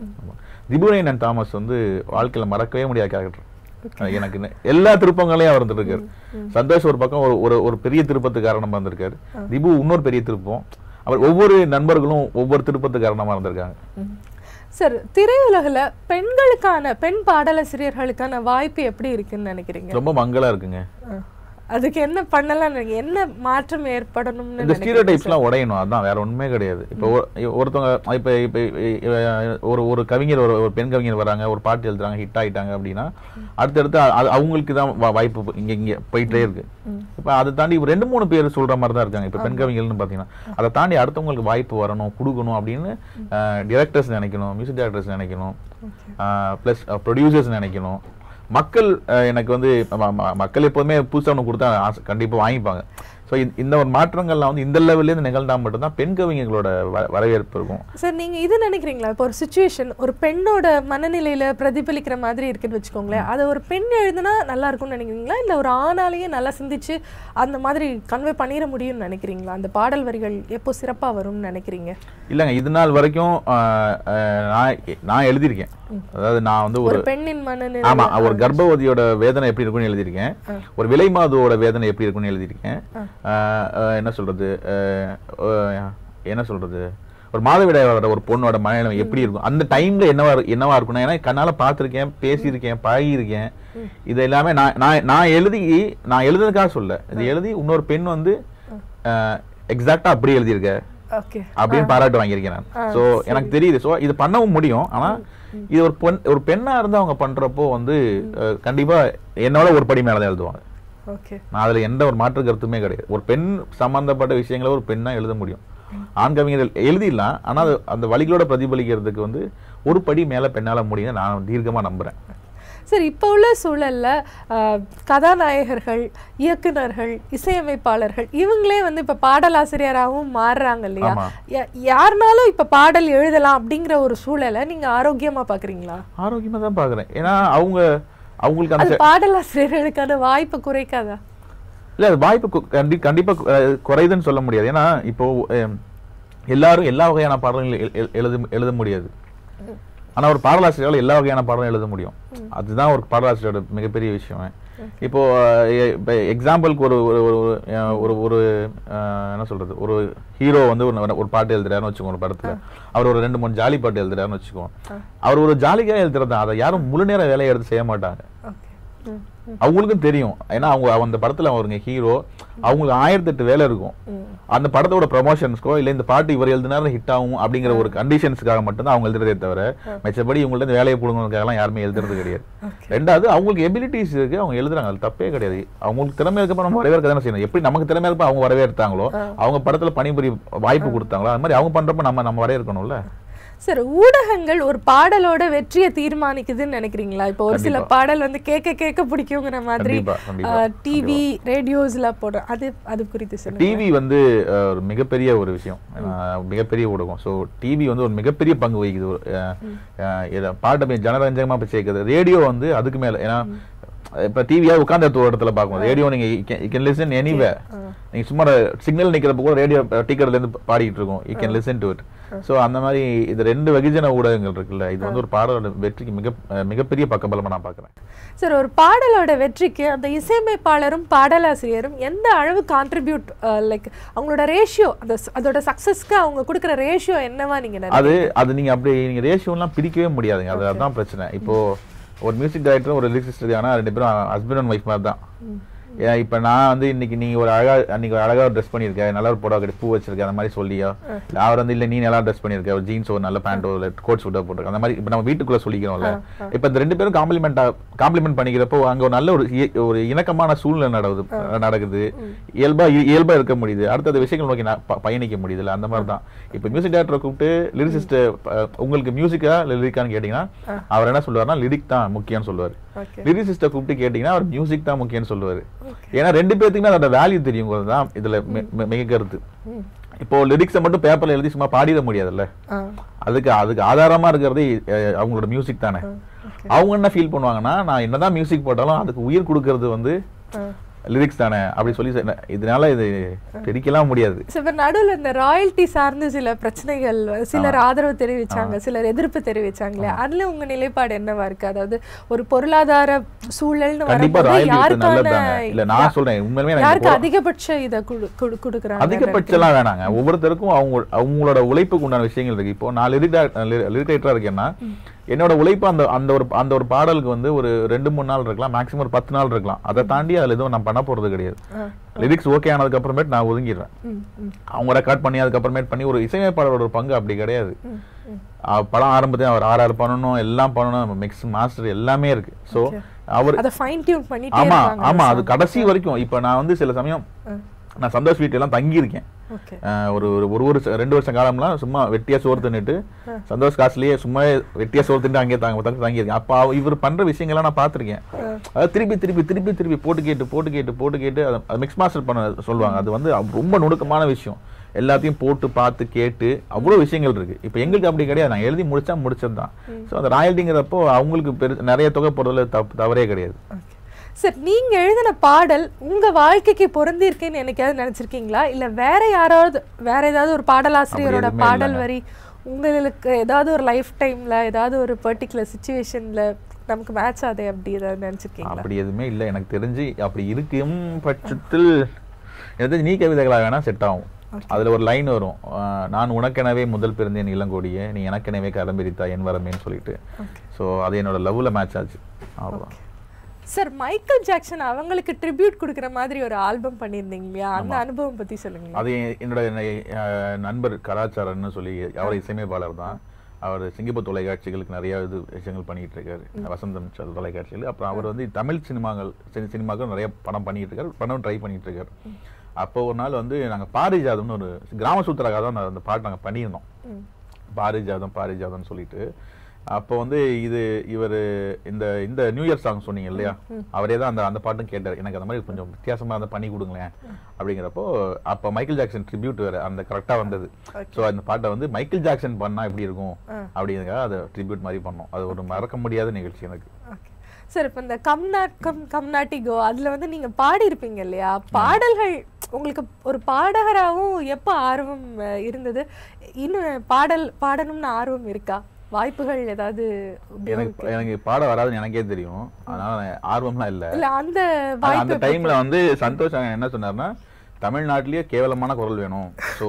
திபுரைனன் தாமஸ் வந்து வாழ்க்கையில மறக்கவே முடியாத கேரக்டர். எனக்கு எல்லா திருப்பங்களையும் அவர் இருந்திருக்காரு. சந்தோஷ் ஒரு பக்கம் ஒரு ஒரு பெரிய திருப்பத்துக்கு காரணமா இருந்திருக்காரு, திபு இன்னொரு பெரிய திருப்பம், அவர் ஒவ்வொரு நண்பர்களும் ஒவ்வொரு திருப்பத்துக்கு காரணமா இருந்திருக்காங்க. சார், திரையுலகில் பெண்களுக்கான பெண் பாடலாசிரியர்களுக்கான வாய்ப்பு எப்படி இருக்குன்னு நினைக்கிறீங்க? ரொம்ப மங்களா இருக்குங்க. அதுக்கு என்ன பண்ணலாம், என்ன மாற்றம் ஏற்படணும்னு? இந்த ஸ்டீரியோடைப்ஸ்லாம் உடையணும், அதான் வேற ஒண்ணுமே கிடையாது. இப்போ ஒருத்தவங்க இப்ப இப்ப ஒரு ஒரு கவிஞர் ஒரு பெண் கவிஞர் வராங்க, ஒரு பாட்டு எழுதுறாங்க, ஹிட் ஆயிட்டாங்க அப்படின்னா அடுத்தடுத்து அவங்களுக்கு தான் வாய்ப்பு இங்க இங்க போயிட்டே இருக்கு. இப்ப அதை தாண்டி ரெண்டு மூணு பேர் சொல்ற மாதிரி தான் இருக்காங்க இப்ப பெண் கவிஞர்கள்னு பாத்தீங்கன்னா. அதை தாண்டி அடுத்தவங்களுக்கு வாய்ப்பு வரணும், கொடுக்கணும் அப்படின்னு டிரெக்டர்ஸ் நினைக்கணும், மியூசிக் டைரக்டர்ஸ் நினைக்கணும், பிளஸ் ப்ரொடியூசர்ஸ் நினைக்கணும். மக்கள் எனக்கு வந்து மக்கள் எப்போதுமே புதுசாக ஒன்று கொடுத்தா கண்டிப்பாக வாங்கிப்பாங்க. ஸோ இந்த ஒரு மாற்றங்கள்லாம் வந்து இந்த லெவல்லேருந்து நிகழ்ந்தா மட்டும்தான் பெண் கவிஞர்களோட வ- வரவேற்பு இருக்கும். சார் நீங்க இது நினைக்கிறீங்களா, இப்போ ஒரு சுச்சுவேஷன் ஒரு பெண்ணோட மனநிலையில பிரதிபலிக்கிற மாதிரி இருக்குன்னு வச்சுக்கோங்களேன், அதை ஒரு பெண் எழுதுனா நல்லா இருக்கும்னு நினைக்கிறீங்களா, இல்ல ஒரு ஆணாலேயே நல்லா சிந்திச்சு அந்த மாதிரி கன்வே பண்ணிட முடியும்னு நினைக்கிறீங்களா? அந்த பாடல் வரிகள் எப்போ சிறப்பா வரும்னு நினைக்கிறீங்க? இல்லைங்க, இது நாள் வரைக்கும் ஆஹ், ஆஹ், நான் நான் எழுதியிருக்கேன். அதாவது நான் வந்து ஒரு ஒரு பெண்ணின் மனநிலை, ஆமா ஒரு கர்ப்பவதியோட வேதனை எப்படி இருக்கும்னு எழுதியிருக்கேன், ஒரு விலை மாதுவோட வேதனை எப்படி இருக்கும்னு எழுதியிருக்கேன். ஆஹ், ஆஹ், என்ன சொல்றது ஆஹ், ஆஹ், என்ன சொல்றது ஒரு மாதவிடாயோட ஒரு பொண்ணோட மனநிலை எப்படி இருக்கும் அந்த டைம்ல என்னவா இரு- என்னவா இருக்கும்னா, ஏன்னா கண்ணால பார்த்திருக்கேன், பேசியிருக்கேன், பழகியிருக்கேன். இது எல்லாமே நான் நான் நான் எழுதி நான் எழுதுறதுக்காக சொல்ல, இது எழுதி இன்னொரு பெண் வந்து எக்ஸாக்டா அப்படி எழுதியிருக்க ஓகே அப்படின்னு பாராட்டு வாங்கியிருக்கேன் நான். சோ எனக்கு தெரியுது. சோ இது பண்ணவும் முடியும். ஆனா இது ஒரு பெண் ஒரு பெண்ணா இருந்து அவங்க பண்றப்போ வந்து அஹ், கண்டிப்பா என்னோட ஒரு படி மேலதான் எழுதுவாங்க. ஓகே நான் அதுல எந்த ஒரு மாற்று கருத்துமே கிடையாது. ஒரு பெண் சம்பந்தப்பட்ட விஷயங்களை ஒரு பெண்ணா எழுத முடியும். ஆண் கவிஞர்கள் எழுதிடலாம். ஆனா அது அந்த வழிகளோட பிரதிபலிக்கிறதுக்கு வந்து ஒரு படி மேல பெண்ணால முடியும் நான் தீர்க்கமா நம்புறேன். சரி, இப்போ உள்ள சூழல்ல ஆஹ், கதாநாயகர்கள், இயக்குனர்கள், இசையமைப்பாளர்கள் இவங்களே வந்து இப்ப பாடலாசிரியராகவும் மாறுறாங்க இல்லையா? ஆமா. யா- யாருனாலும் இப்ப பாடல் எழுதலாம் அப்படிங்கிற ஒரு சூழலை நீங்க ஆரோக்கியமா பாக்குறீங்களா? ஆரோக்கியமா தான் பாக்குறேன். ஏன்னா அவங்க அவங்களுக்கு அந்த அது பாடலாசிரியர்களுக்கான வாய்ப்பு குறைக்காதா? இல்ல அது வாய்ப்பு கு- கண்டி கண்டிப்பா கு- அஹ் குறையுதுன்னு சொல்ல முடியாது. ஏன்னா இப்போ அஹ், எல்லாரும் எல்லா வகையான பாடல்கள் எழு- எழு- எழுத எழுத முடியாது. ஆனா ஒரு பாடலாசிரியரால் எல்லா வகையான பாடலும் எழுத முடியும். அதுதான் ஒரு பாடலாசிரியரோட மிகப்பெரிய விஷயம். இப்போ எக்ஸாம்பிளுக்கு ஒரு ஒரு ஒரு அஹ், ஒரு ஒரு அஹ், என்ன சொல்றது ஒரு ஹீரோ வந்து ஒரு ஒரு பாட்டு எழுதுறாருன்னு வச்சுக்கோங்க. ஒரு படத்துல அவர் ஒரு ரெண்டு மூணு ஜாலி பாட்டு எழுதுறாருன்னு வச்சுக்கோங்க. அவர் ஒரு ஜாலிக்காக எழுதுறது அதை யாரும் முழு நேர வேலையை எடுத்து செய்ய மாட்டாங்க. ஓகே அவங்களுக்கும் தெரியும். ஏன்னா அவங்க அந்த படத்துல அவருங்க ஹீரோ, அவங்களுக்கு ஆயிரத்தி எட்டு வேலை இருக்கும். அந்த படத்தோட ப்ரமோஷன்ஸ்க்கோ இல்ல இந்த பாட்டு இவர் எழுதினாரு ஹிட் ஆகும் அப்படிங்கிற ஒரு கண்டிஷன்ஸ்க்காக மட்டும்தான் அவங்க எழுதுறதே தவிர மற்றபடி இவங்கள்ட்ட இருந்து வேலையை கொடுங்கறதுக்காகலாம் யாருமே எழுதுறது கிடையாது. ரெண்டாவது அவங்களுக்கு எபிலிட்டிஸ் இருக்கு, அவங்க எழுதுறாங்க, அது தப்பே கிடையாது. அவங்களுக்கு திறமை இருக்கப்ப நம்ம வரவேற்க தானே செய்யணும். எப்படி நமக்கு திறமை இருப்ப அவங்க வரவேற்றாங்களோ, அவங்க படத்துல பணிபுரிய வாய்ப்பு கொடுத்தாங்களோ, அது மாதிரி அவங்க பண்றப்ப நம்ம நம்ம வரவேற்கணும்ல. சார், ஊடகங்கள் ஒரு பாடலோட வெற்றியை தீர்மானிக்குதுன்னு நினைக்கிறீங்களா? இப்போ ஒரு சில பாடல் வந்து கேட்க கேட்க பிடிக்குங்கிற மாதிரி கண்டிப்பா, கண்டிப்பா, டிவி ரேடியோஸ்ல போடுற அது அது குறித்து சொல்லுங்க. டிவி வந்து அஹ், ஒரு மிகப்பெரிய ஒரு விஷயம், அஹ், மிகப்பெரிய ஊடகம். ஸோ டிவி வந்து ஒரு மிகப்பெரிய பங்கு வகிக்குது. ஒரு, அஹ், அஹ், இத பாட்டை போய் ஜனரஞ்சகமா போய் சேர்க்குது. ரேடியோ வந்து அதுக்கு மேல, ஏன்னா இப்ப டிவியா உட்கார்ந்த ஒரு இடத்துல பார்க்கணும். ரேடியோ நீங்க யூ கேன் லிசன் எனிவே. நீங்க சும்மா சிக்னல் நிக்கிறப்ப கூட ரேடியோ டிக்கெட்ல இருந்து பாடிட்டு இருக்கும். You can listen to it. So அந்த மாதிரி இது ரெண்டு வெகுஜன ஊடகங்கள் இருக்குல்ல, இது வந்து ஒரு பாடலோட வெற்றிக்கு மிக மிகப்பெரிய பக்கபலமா நான் பாக்குறேன். சார், ஒரு பாடலோட வெற்றிக்கு அந்த இசையமைப்பாளரும் பாடலாசிரியரும் எந்த அளவு கான்ட்ரிபியூட், லைக் அவங்களோட ரேஷியோ, அந்த அதோட சக்சஸ்க்கு அவங்க கொடுக்குற ரேஷியோ என்னவா நீங்க நினைக்கிறீங்க? அது அது நீங்க அப்படி நீங்க ரேஷியோ எல்லாம் பிரிக்கவே முடியாதுங்க. அது அதான் பிரச்சனை. இப்போ ஒரு மியூசிக் டைரக்டர் ஒரு லிரிக்ஸிஸ்ட் ஆனா ரெண்டு பேரும் ஹஸ்பண்ட் அண்ட் ஒய்ஃப் மாதிரி தான். ஏன் இப்ப நான் வந்து இன்னைக்கு நீங்க ஒரு அழகா அன்னைக்கு ஒரு அழகா ட்ரெஸ் பண்ணிருக்க, நல்லா ஒரு புடவை கட்டி பூ வச்சிருக்க, அந்த மாதிரி சொல்லியா, அவர் வந்து இல்ல நீ நல்லா ட்ரெஸ் பண்ணிருக்க, ஒரு ஜீன்ஸ் ஒரு நல்ல பேண்டோ இல்ல கோட் சூட்டா போட்டிருக்க, அந்த மாதிரி இப்ப நம்ம வீட்டுக்குள்ள சொல்லிக்கிறோம்ல. இப்ப இந்த ரெண்டு பேரும் காம்ப்ளிமெண்ட் காம்ப்ளிமெண்ட் பண்ணிக்கிறப்போ அங்க ஒரு நல்ல ஒரு இய- ஒரு இணக்கமான சூழ்நிலை நடக்குது நடக்குது இயல்பா இயல்பா இருக்க முடியுது. அடுத்தது விஷயங்கள் நோக்கி ந- ப- பயணிக்க முடியுதுல்ல. அந்த மாதிரி தான் இப்ப மியூசிக் டைரக்டரை கூப்பிட்டு லிரிசிஸ்ட் உங்களுக்கு மியூசிக்கா லிரிக்கான்னு கேட்டீங்கன்னா அவர் என்ன சொல்லுவாருன்னா லிரிக் தான் முக்கியம்னு சொல்லுவாரு. லிரிசிஸ்ட கூப்பிட்டு கேட்டீங்கன்னா அவர் மியூசிக் தான் முக்கியம்னு சொல்லுவாரு. ஏன்னா ரெண்டு பேருக்குமே அதோட வேல்யூ தெரியுங்கிறது தான் இதுல மி- மி- மிக கருத்து. இப்போ லிரிக்ஸை மட்டும் பேப்பர்ல எழுதி சும்மா பாடிட முடியாதுல்ல. அதுக்கு அதுக்கு ஆதாரமா இருக்கிறது அஹ், அவங்களோட மியூசிக் தானே. அவங்க என்ன ஃபீல் பண்ணுவாங்கன்னா, நான் என்னதான் மியூசிக் போட்டாலும் அதுக்கு உயிர் கொடுக்கறது வந்து லிரிக்ஸ் தானே அப்படி சொல்லி சொன்ன- இதனால இது பிரிக்கலாம் முடியாது. இப்ப நடுவில் இந்த ராயல்டி சார்ந்து சில பிரச்சனைகள், சிலர் ஆதரவு தெரிவிச்சாங்க, சிலர் எதிர்ப்பு தெரிவிச்சாங்களே, அதுல உங்க நிலைப்பாடு என்னவா இருக்கு? அதாவது ஒரு பொருளாதார சூழல்னு கண்டிப்பா வரும்போது ராயல்டி யாருக்கான நல்லதாங்க. இல்ல நான் சொல்றேன் உண்மையிலுமே எனக்கு யாருக்கு போ- அதிகபட்ச இத குடு- குடு- குடுக்குறாங்க? அதிகபட்சம்லாம் வேணாங்க. ஒவ்வொருத்தருக்கும் அவங்க அவங்களோட உழைப்புக்கு உண்டான விஷயங்கள் இருக்கு. இப்போ நான் லிரிக்ரைட்டரா இருக்கேன்னா என்னோட உழைப்பு அந்த அந்த ஒரு அந்த ஒரு பாடலுக்கு வந்து ஒரு ரெண்டு மூணு நாள் இருக்கலாம், மேக்ஸிமம் ஒரு பத்து நாள் இருக்கலாம். அதை தாண்டி அதுல எதுவும் நான் பண்ண போறது கிடையாது. லிரிக்ஸ் ஓகே ஆனதுக்கு அப்புறமேட்டு நான் ஒதுங்கிடுறேன். அவங்க ரெக்கார்ட் பண்ணி அதுக்கு அப்புறமேட்டு பண்ணி ஒரு இசையமைப்பாளரோட ஒரு பங்கு அப்படி கிடையாது. அஹ் படம் ஆரம்பத்தையும் அவர் ஆர் ஆர் பண்ணணும், எல்லாம் பண்ணணும், மிக்ஸ் மாஸ்டர் எல்லாமே இருக்கு. சோ அவர் அத ஃபைன் டியூன் பண்ணிட்டே ஆமா இருக்காங்க. ஆமா அது கடைசி வரைக்கும். இப்ப நான் வந்து சில சமயம் நான் சந்தோஷ் வீட்டு எல்லாம் தங்கி இருக்கேன். ஒரு ஒரு ஒரு ரெண்டு வருஷம் காலம்லாம் சும்மா வெட்டியா சோறு தின்னுட்டு சந்தோஷ் காசுலயே சும்மா வெட்டியா சோறு தின்னு அங்கேயே தாங்க தங்கி இருக்கேன். அப்ப இவர் பண்ற விஷயங்கள்லாம் நான் பாத்திருக்கேன். அதாவது திருப்பி திருப்பி திருப்பி திருப்பி போட்டு கேட்டு போட்டு கேட்டு போட்டு கேட்டு அதை மிக்ஸ் மாஸ்டர் பண்ண சொல்லுவாங்க. அது வந்து ரொம்ப நுணுக்கமான விஷயம். எல்லாத்தையும் போட்டு பார்த்து கேட்டு அவ்வளவு விஷயங்கள் இருக்கு. இப்ப எங்களுக்கு அப்படி கிடையாது. நான் எழுதி முடிச்சா முடிச்சதுதான். ஸோ அந்த ராயல்ட்டிங்கிறப்போ அவங்களுக்கு பெரு நிறைய தொகை போடுறதுல தவறே கிடையாது. சார், நீங்க எழுதின பாடல் உங்க வாழ்க்கைக்கு பொருந்தி இருக்கேன்னு என்னைக்காவது நினைச்சிருக்கீங்களா? இல்ல வேற யாராவது வேற ஏதாவது ஒரு பாடலாசிரியரோட பாடல் வரி உங்களுக்கு ஏதாவது ஒரு லைஃப் டைம்ல ஏதாவது ஒரு பர்டிகுலர் சிச்சுவேஷன்ல நமக்கு மேட்ச் ஆதே அப்படி ஏதாவது நினைச்சிருக்கீங்களா? அப்படி எதுவுமே இல்லை எனக்கு தெரிஞ்சு. அப்படி இருக்கும் பட்சத்தில் எதாவது நீ கவிதைகளா வேணா செட் ஆகும். அதுல ஒரு லைன் வரும், நான் உனக்கெனவே முதல் பிறந்தேன் இளங்கோடியே, நீ எனக்கெனவே கடம்பிரித்தா என் வரமேன்னு சொல்லிட்டு. ஸோ அது என்னோட லவ்ல மேட்ச் ஆச்சு. அவ்வளோதான். சார், மைக்கேல் ஜாக்சன் அவங்களுக்கு ட்ரிபியூட் கொடுக்குற மாதிரி ஒரு ஆல்பம் பண்ணியிருந்தீங்க இல்லையா? அந்த அனுபவம் பத்தி சொல்லுங்க. அது என்னோட நண்பர் கலாச்சாரன்னு சொல்லி, அவர் இசையமைப்பாளர் தான். அவர் சிங்கப்பூர் தொலைக்காட்சிகளுக்கு நிறைய இது விஷயங்கள் பண்ணிட்டு இருக்காரு, வசந்தம் தொலைக்காட்சிகள். அப்புறம் அவர் வந்து தமிழ் சினிமாக்கள் சினிமாக்கள் நிறைய படம் பண்ணிட்டு இருக்காரு, படம் ட்ரை பண்ணிட்டு இருக்காரு. அப்போ ஒரு நாள் வந்து நாங்கள் பாரிஜாதம்னு ஒரு கிராம சூத்திரக்காக தான் அந்த பாட்டு நாங்கள் பண்ணியிருந்தோம். பாரிஜாதம் பாரிஜாதம்னு சொல்லிட்டு. அப்போ வந்து இது இவர் இந்த இந்த நியூ இயர் சாங் சொன்னீங்க இல்லையா, அவரே தான் அந்த அந்த பாட்டும் கேட்டார். எனக்கு அந்த மாதிரி கொஞ்சம் வித்தியாசமா அதை பண்ணி கொடுங்களேன் அப்படிங்கிறப்போ, அப்போ மைக்கேல் ஜாக்சன் ட்ரிபியூட் வேற அந்த கரெக்டா வந்தது. ஸோ அந்த பாட்டை வந்து மைக்கேல் ஜாக்சன் பண்ணா எப்படி இருக்கும் அப்படிங்கிறதுக்காக அதை ட்ரிபியூட் மாதிரி பண்ணோம். அது ஒரு மறக்க முடியாத நிகழ்ச்சி எனக்கு. சார், இப்போ இந்த கம் நாட் கம் கம் நாட்டி கோ அதுல வந்து நீங்க பாடி இருப்பீங்க இல்லையா? பாடல்கள் உங்களுக்கு ஒரு பாடகராகவும் எப்போ ஆர்வம் இருந்தது? இன்னும் பாடல் பாடணும்னு ஆர்வம் இருக்கா? வாய்ப்புகள் ஏதாவது? எனக்கு எனக்கு பாட வராதுன்னு எனக்கே தெரியும், அதனால ஆர்வம்லாம் இல்ல. இல்ல அந்த அந்த டைம்ல வந்து சந்தோஷ் என்ன சொன்னார்னா, தமிழ்நாட்டிலேயே கேவலமான குரல் வேணும், ஸோ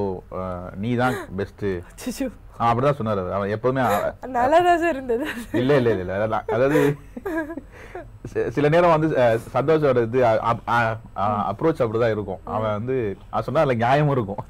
நீ தான் பெஸ்ட் அப்படிதான் சொன்னாரு. அவன் எப்பவுமே நல்லாதான் சார் இருந்தது. இல்ல இல்ல இல்ல இல்ல அதாவது சில நேரம் வந்து சந்தோஷோட இது அப்ரோச் அப்படிதான் இருக்கும். அவன் வந்து சொன்னா அதுல நியாயமும் இருக்கும்.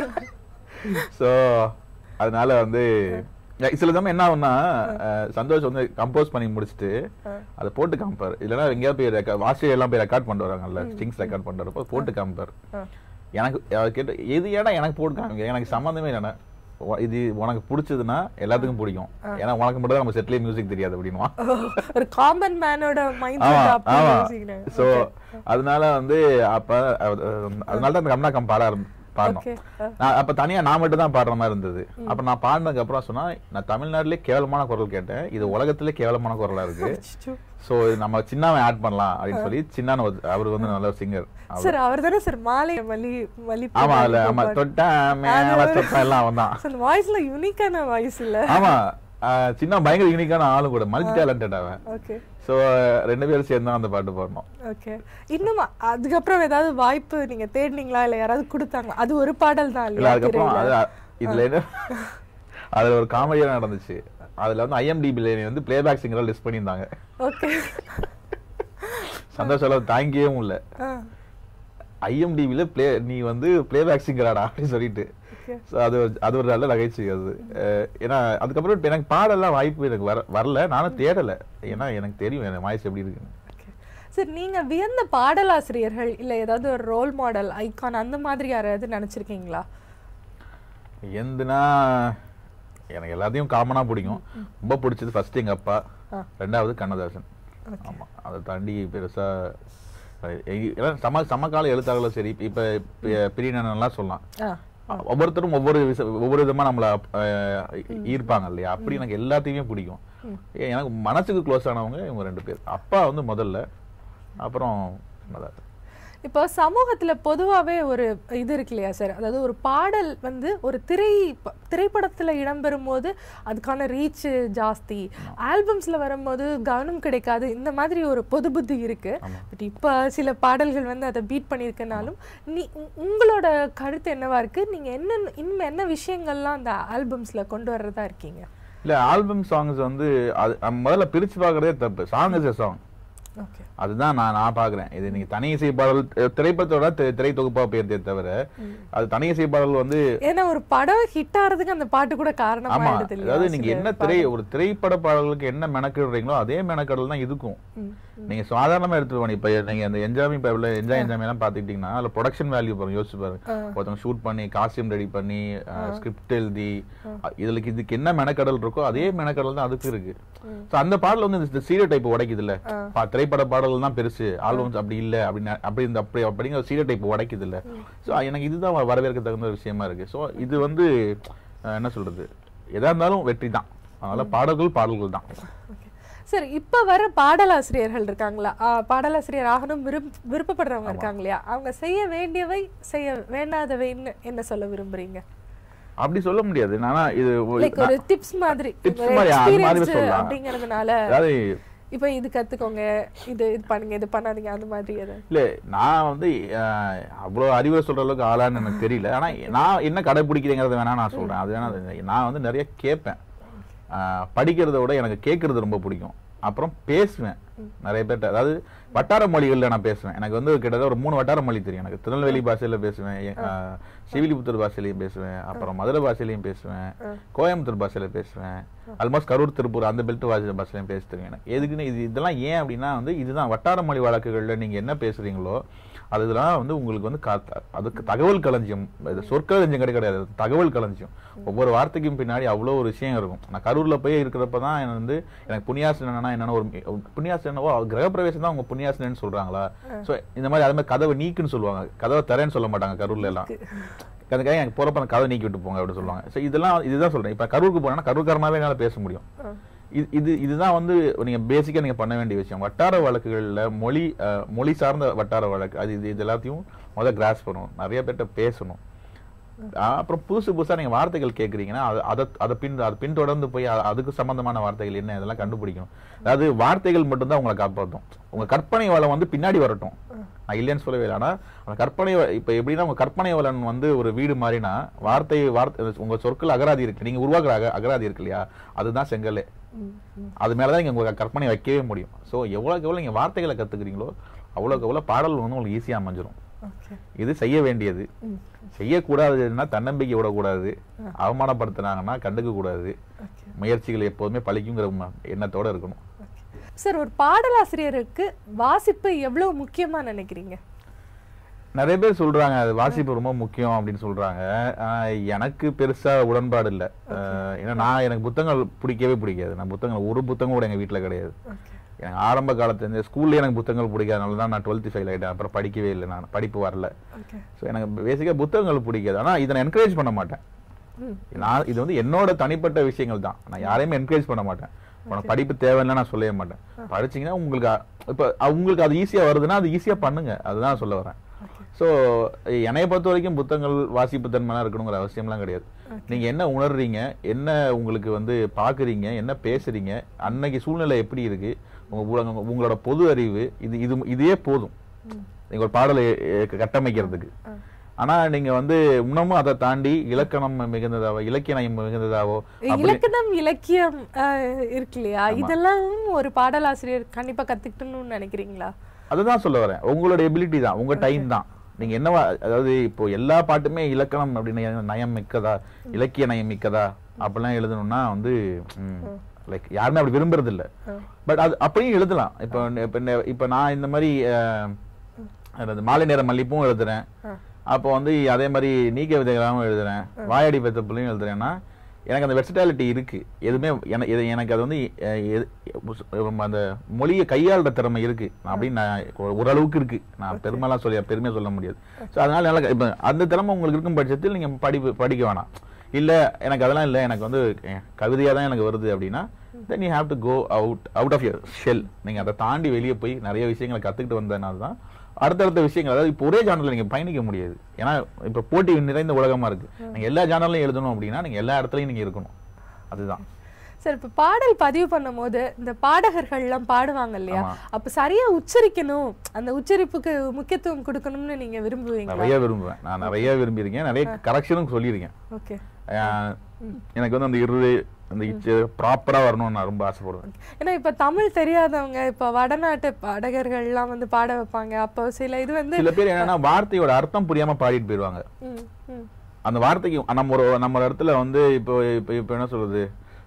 ஸோ அதனால வந்து சில சமயம் என்ன ஆகும்னா, சந்தோஷ் வந்து கம்போஸ் பண்ணி முடிச்சுட்டு அதை போட்டு காமிப்பார். இல்லைன்னா எங்கேயாவது போய் வாசியை எல்லாம் போய் ரெக்கார்ட் பண்ணிட்டு வராங்கல்ல, ஸ்டிங்ஸ் ரெக்கார்ட் பண்றப்போ போட்டு காமிப்பார். எனக்கு கேட்டு எது ஏன்னா எனக்கு போட்டு காமிக்க எனக்கு சம்மந்தமே இல்லைன்னா, இது உனக்கு பிடிச்சதுன்னா எல்லாத்துக்கும் பிடிக்கும், ஏன்னா உனக்கு மட்டும் தான் நம்ம செட்லயே மியூசிக் தெரியாது அப்படின்னுவான். ஒரு காமன் மேனோட மைண்ட். ஆமா. சோ அதனால வந்து அப்ப அதனால தான் அந்த கம்னா கம் பாட பாடணும். அப்ப தனியா நான் மட்டும் தான் பாடுற மாதிரி இருந்தது. அப்ப நான் பாடினதுக்கு அப்புறம் சொன்னா, நான் தமிழ்நாட்டிலே கேவலமான குரல் கேட்டேன், இது உலகத்திலே கேவலமான குரலா இருக்கு, சோ நம்ம சின்னாவை ஆட் பண்ணலாம் அப்படின்னு சொல்லி, சின்ன அவர் வந்து நல்ல சிங்கர். சார், அவர் தானே சார் மாலை மலி மலி? ஆமா இல்ல ஆமா தொட்டா மேல தொட்டா எல்லாம் அவன் தான். சார், வாய்ஸ்ல யூனிக்கான வாய்ஸ் இல்ல? ஆமா, சின்ன பயங்கர யூனிக்கான ஆளு கூட, மல்டி டேலண்டட் அவன். ஓகே. சோ ரெண்டு பேரும் சேர்ந்து அந்த பாட்டு பாடணும். ஓகே. இன்னும் அதுக்கப்புறம் ஏதாவது வாய்ப்பு நீங்க தேடினீங்களா, இல்ல யாராவது கொடுத்தாங்களா? அது ஒரு பாடல் தான் இல்லையா? அதுக்கப்புறம் இதுல என்ன அதுல ஒரு காமெடியா நடந்துச்சு. அதுல வந்து ஐஎம்டிபில வந்து பிளேபேக் சிங்கரா லிஸ்ட் பண்ணியிருந்தாங்க. ஓகே. சந்தோஷம் தாங்கியே இல்ல, ஐஎம்டிபில பிளே நீ வந்து பிளேபேக் சிங்கராடா அப்படின்னு சொல்லிட்டு. அது அது ஒரு நல்ல நகைச்சுவை அது. ஏன்னா அதுக்கப்புறம் எனக்கு பாடலாம் வாய்ப்பு எனக்கு வர வரல நானும் தேடல, ஏன்னா எனக்கு தெரியும் என் வாய்ஸ் எப்படி இருக்குன்னு. சார், நீங்க வியந்த பாடலாசிரியர்கள் இல்ல ஏதாவது ஒரு ரோல் மாடல் ஐகான் அந்த மாதிரி யாராவது நினைச்சிருக்கீங்களா? எந்தனா எனக்கு எல்லாத்தையும் காமனா பிடிக்கும். ரொம்ப பிடிச்சது ஃபர்ஸ்ட் எங்க அப்பா, ரெண்டாவது கண்ணதாசன். ஆமா, அதை தாண்டி பெருசா சம சமகால எழுத்தாளர்களும் சரி, இப்ப பிரியனெல்லாம் சொல்லலாம், ஒவ்வொருத்தரும் ஒவ்வொரு ஒவ்வொரு விதமா நம்மள ஈர்ப்பாங்க இல்லையா, அப்படி எனக்கு எல்லாத்தையுமே பிடிக்கும். எனக்கு மனசுக்கு க்ளோஸ் ஆனவங்க இவங்க ரெண்டு பேர். அப்பா வந்து முதல்ல, அப்புறம் கண்ணதாசன். இப்போ சமூகத்துல பொதுவாகவே ஒரு இது இருக்கு இல்லையா சார், அதாவது ஒரு பாடல் வந்து ஒரு திரை திரைப்படத்துல இடம்பெறும் போது அதுக்கான ரீச் ஜாஸ்தி, ஆல்பம்ஸ்ல வரும்போது கவனம் கிடைக்காது, இந்த மாதிரி ஒரு பொது புத்தி இருக்கு. பட் இப்போ சில பாடல்கள் வந்து அதை பீட் பண்ணியிருக்கனாலும் நீ உங்களோட கருத்து என்னவா இருக்கு? நீங்க என்ன இன்னும் என்ன விஷயங்கள்லாம் அந்த ஆல்பம்ஸ்ல கொண்டு வர்றதா இருக்கீங்க? இல்ல, ஆல்பம் சாங்ஸ் வந்து முதல்ல பிரிச்சு பார்க்கறதே தப்பு. Song is a song. அதுதான் நான் நான் பாக்குறேன். இது நீங்க தனி இசை பாடல் திரைப்படத்தோட திரை தொகுப்பா பேர்த்தே தவிர அது தனி இசை பாடல் வந்து ஏன்னா ஒரு படம் ஹிட் ஆறதுக்கு அந்த பாட்டு கூட காரணமா ஆயிடுது இல்லையா? அதாவது நீங்க என்ன திரை ஒரு திரைப்பட பாடல்களுக்கு என்ன மெனக்கிடுறீங்களோ அதே மெனக்கடல் தான் இதுக்கும். நீங்க சாதாரணமா எடுத்துருவாங்க. இப்ப நீங்க அந்த என்ஜாமி என்ஜாய் என்ஜாமி எல்லாம் பாத்துக்கிட்டீங்கன்னா அதுல ப்ரொடக்ஷன் வேல்யூ பாருங்க, யோசிச்சு பாருங்க. ஒருத்தவங்க ஷூட் பண்ணி காஸ்டியூம் ரெடி பண்ணி ஸ்கிரிப்ட் எழுதி இதுல இதுக்கு என்ன மெனக்கடல் இருக்கோ அதே மெனக்கடல் தான் அதுக்கு இருக்கு. அந்த பாடல் வந்து இந்த சீரியல் டைப் உடைக்குது இல்ல, திரைப்பட பாடல்கள் தான் பெருசு, ஆல்பம்ஸ் அப்படி இல்ல அப்படின்னு அப்படி இந்த அப்படி அப்படிங்கிற சீரியல் டைப் உடைக்குது இல்ல. ஸோ எனக்கு இதுதான் வரவேற்க தகுந்த விஷயமா இருக்கு. ஸோ இது வந்து என்ன சொல்றது, எதா இருந்தாலும் வெற்றி தான். அதனால பாடல்கள் பாடல்கள் தான். சார், இப்ப வர பாடலாசிரியர்கள் இருக்காங்களா, பாடலாசிரியர் ஆகணும் விருப்பப்படுறவங்க இருக்காங்க இல்லையா, அவங்க செய்ய வேண்டியவை செய்ய வேண்டாதவைன்னு என்ன சொல்ல விரும்புறீங்க? அப்படி சொல்ல முடியாது. நானா இது ஒரு டிப்ஸ் மாதிரி டிப்ஸ் மாதிரி அது மாதிரி சொல்லலாம் அப்படிங்கறதுனால இப்ப இது கத்துக்கோங்க, இது இது பண்ணுங்க, இது பண்ணாதீங்க அந்த மாதிரி எதாவது இல்ல. நான் வந்து அவ்வளவு அறிவுரை சொல்ற அளவுக்கு ஆளான்னு எனக்கு தெரியல. ஆனா நான் என்ன கடைபிடிக்கிறேங்கிறத வேணா நான் சொல்றேன். அது வேணா நான் வந்து நிறைய கேட்பேன். படிக்கிறத விட எனக்கு கேட்கறது ரொம்ப பிடிக்கும். அப்புறம் பேசுவேன் நிறைய பேர்ட்ட. அதாவது வட்டார மொழிகள்ல நான் பேசுவேன். எனக்கு வந்து கிட்டத்தட்ட ஒரு மூணு வட்டார மொழி தெரியும். எனக்கு திருநெல்வேலி பாஷையில பேசுவேன், சிவிலிபுத்தூர் பாஷையிலையும் பேசுவேன், அப்புறம் மதுரை பாஷையிலையும் பேசுவேன், கோயம்புத்தூர் பாஷையில பேசுவேன், ஆல்மோஸ்ட் கரூர் திருப்பூர் அந்த பெல்ட் வாசி பாஷையிலையும் பேச தெரியும் எனக்கு. எதுக்குன்னு இது இதெல்லாம் ஏன் அப்படின்னா வந்து இதுதான் வட்டார மொழி வழக்குகள்ல நீங்க என்ன பேசுறீங்களோ அதுதான் வந்து உங்களுக்கு வந்து அதுக்கு தகவல் களஞ்சியம், சொற்களஞ்சியம் கிடையாது, தகவல் களஞ்சியம். ஒவ்வொரு வார்த்தைக்கும் பின்னாடி அவ்வளோ ஒரு விஷயம் இருக்கும். நான் கரூர்ல போய் இருக்கிறப்பதான் எனக்கு வந்து எனக்கு புண்ணியாசனா என்னன்னா ஒரு புண்ணியாசனவோ கிரகப்பிரவேசம் தான் உங்க புண்ணியாசனன்னு சொல்றாங்களா. ஸோ இந்த மாதிரி அது மாதிரி கதவை நீக்குன்னு சொல்லுவாங்க, கதவை தரேன்னு சொல்ல மாட்டாங்க கரூர்ல எல்லாம். அதுக்காக எனக்கு போறப்ப அந்த கதை நீக்கி விட்டு போங்க அப்படின்னு சொல்லுவாங்க. ஸோ இதெல்லாம் இதுதான் சொல்றேன். இப்ப கரூருக்கு போனா கரூர்காரனாவே என்னால பேச முடியும். இது இதுதான் வந்து நீங்க பேசிக்கா நீங்க பண்ண வேண்டிய விஷயம். வட்டார வழக்குகள்ல மொழி மொழி சார்ந்த வட்டார வழக்கு அது இது இது எல்லாத்தையும் முதல்ல கிராஸ் பண்ணணும், நிறைய பேர்ட்ட பேசணும். அப்புறம் புதுசு புதுசா நீங்க வார்த்தைகள் கேட்குறீங்கன்னா அதை அதை பின் அதை பின்தொடர்ந்து போய் அதுக்கு சம்பந்தமான வார்த்தைகள் என்ன இதெல்லாம் கண்டுபிடிக்கணும். அதாவது வார்த்தைகள் மட்டும்தான் உங்களை காப்பாற்றும். உங்க கற்பனை வளம் வந்து பின்னாடி வரட்டும், நான் இல்லைன்னு சொல்லவே இல்லை. ஆனா அந்த கற்பனை இப்ப எப்படின்னா உங்க கற்பனை வளன் வந்து ஒரு வீடு மாதிரினா வார்த்தை வார்த்தை உங்க சொற்கள் அகராதி இருக்கு, நீங்க உருவாக்குற அக அகராதி இருக்கு இல்லையா, அதுதான் செங்கல். அது மேலதான் நீங்க உங்க கற்பனை வைக்கவே முடியும். ஸோ எவ்வளவுக்கு எவ்வளவு நீங்க வார்த்தைகளை கத்துக்கிறீங்களோ அவ்வளவுக்கு எவ்வளவு பாடல் வந்து உங்களுக்கு ஈஸியா அமைஞ்சிரும். இது செய்ய வேண்டியது. செய்யக்கூடாதுன்னா தன்னம்பிக்கை விடக்கூடாது, அவமானப்படுத்தினாங்கன்னா கண்டுக்க கூடாது, முயற்சிகள் எப்போதுமே பழிக்குங்கிற எண்ணத்தோட இருக்கணும். சார், ஒரு பாடலாசிரியருக்கு வாசிப்பு எவ்வளவு முக்கியமா நினைக்கிறீங்க? நிறைய பேர் சொல்றாங்க அது வாசிப்பு ரொம்ப முக்கியம் அப்படின்னு சொல்றாங்க. எனக்கு பெருசா உடன்பாடு இல்லை. ஏன்னா நான் எனக்கு புத்தகங்கள் பிடிக்கவே பிடிக்காது. நான் புத்தகங்கள் ஒரு புத்தகம் கூட எங்க வீட்டுல கிடையாது. எனக்கு ஆரம்ப காலத்துல ஸ்கூல்ல எனக்கு புத்தகங்கள் பிடிக்காதனால தான் நான் டுவெல்த் ஃபெயில் ஆயிட்டேன். அப்புறம் படிக்கவே இல்லை, நான் படிப்பு வரல. ஸோ எனக்கு பேசிக்கா புத்தகங்கள் பிடிக்காது. ஆனா இதை நான் என்கரேஜ் பண்ண மாட்டேன். நான் இது வந்து என்னோட தனிப்பட்ட விஷயங்கள் தான். நான் யாரையுமே என்கரேஜ் பண்ண மாட்டேன். உனக்கு படிப்பு தேவைன்னு நான் சொல்லவே மாட்டேன். படிச்சீங்கன்னா உங்களுக்கு இப்ப உங்களுக்கு அது ஈஸியா வருதுன்னா அது ஈஸியா பண்ணுங்க, அதுதான் சொல்ல வரேன். ஸோ என்னைய பொறுத்த வரைக்கும் புத்தகங்கள் வாசிப்பு தன்மைலாம் இருக்கணுங்கிற அவசியம்லாம் கிடையாது. நீங்க என்ன உணர்றீங்க, என்ன உங்களுக்கு வந்து பாக்குறீங்க, என்ன பேசுறீங்க, அன்னைக்கு சூழ்நிலை எப்படி இருக்கு, உங்களோட பொது அறிவு இது இது இதே போதும் நீங்க ஒரு பாடலை கட்டமைக்கிறதுக்கு. ஆனா நீங்க வந்து இன்னமும் அதை தாண்டி இலக்கணம் மிகுந்ததாவோ இலக்கிய நயம் மிகுந்ததாவோ இலக்கணம் இலக்கியம் இருக்கு இல்லையா, இதெல்லாம் ஒரு பாடலாசிரியர் கண்டிப்பா கத்துக்கணும்னு நினைக்கிறீங்களா? அதுதான் சொல்ல வரேன். உங்களோட எபிலிட்டி தான், உங்க டைம் தான். நீங்க என்னவா அதாவது இப்போ எல்லா பாட்டுமே இலக்கணம் அப்படின்னு நயம் மிக்கதா இலக்கிய நயம் மிக்கதா அப்படிலாம் எழுதணும்னா வந்து லைக் யாருமே அப்படி விரும்புறது இல்லை. பட் அது அப்படியும் எழுதலாம். இப்போ இப்ப நான் இந்த மாதிரி மாலை நேர மல்லிப்பும் எழுதுறேன், அப்போ வந்து அதே மாதிரி நீக்க விதைகளாகவும் எழுதுறேன், வாயாடி பெத்த பிள்ளையும் எழுதுறேன்னா எனக்கு அந்த வெர்சட்டாலிட்டி இருக்கு. எதுவுமே எனக்கு அது வந்து அந்த மொழியை கையாளுற திறமை இருக்கு அப்படின்னு நான் ஓரளவுக்கு இருக்கு. நான் பெருமைலாம் சொல்லி பெருமையா சொல்ல முடியாது. ஸோ அதனால நல்லா இப்ப அந்த திறமை உங்களுக்கு இருக்கும் பட்சத்தில் நீங்க படிப்பு படிக்க வேணாம். இல்ல எனக்கு அதெல்லாம் இல்லை, எனக்கு வந்து கவிதையா தான் எனக்கு வருது அப்படின்னா then you have to go out out of your shell. நீங்க அதை தாண்டி வெளியே போய் நிறைய விஷயங்களை கத்துக்கிட்டு வந்ததுனால தான் அடுத்தடுத்த விஷயங்கள், அதாவது இப்போ ஒரே ஜானர்ல நீங்க பயணிக்க முடியாது. ஏன்னா இப்ப போட்டி நிறைந்த உலகமா இருக்கு. நீங்க எல்லா ஜானர்லையும் எழுதணும் அப்படின்னா நீங்க எல்லா இடத்துலயும் நீங்க இருக்கணும். அதுதான் சார். இப்ப பாடல் பதிவு பண்ணும் போது இந்த பாடகர்கள் எல்லாம் பாடுவாங்க இல்லையா, அப்ப சரியா உச்சரிக்கணும், அந்த உச்சரிப்புக்கு முக்கியத்துவம் கொடுக்கணும்னு நீங்க விரும்புவீங்க? நிறைய விரும்புவேன். நான் நிறைய விரும்பியிருக்கேன், நிறைய கரெக்ஷனும் சொல்லியிருக்கேன். ஓகே. எனக்கு வந்து அந்த இரு அந்த ப்ராப்பரா வரணும்னு நான் ரொம்ப ஆசைப்படுவேன். ஏன்னா இப்ப தமிழ் தெரியாதவங்க இப்ப வடநாட்டு பாடகர்கள் எல்லாம் வந்து பாட வைப்பாங்க. அப்போ சில இது வந்து சில பேர் என்னன்னா வார்த்தையோட அர்த்தம் புரியாம பாடிட்டு போயிடுவாங்க. அந்த வார்த்தைக்கு நம்ம ஒரு நம்ம இடத்துல வந்து இப்போ இப்போ இப்போ என்ன சொல்றது,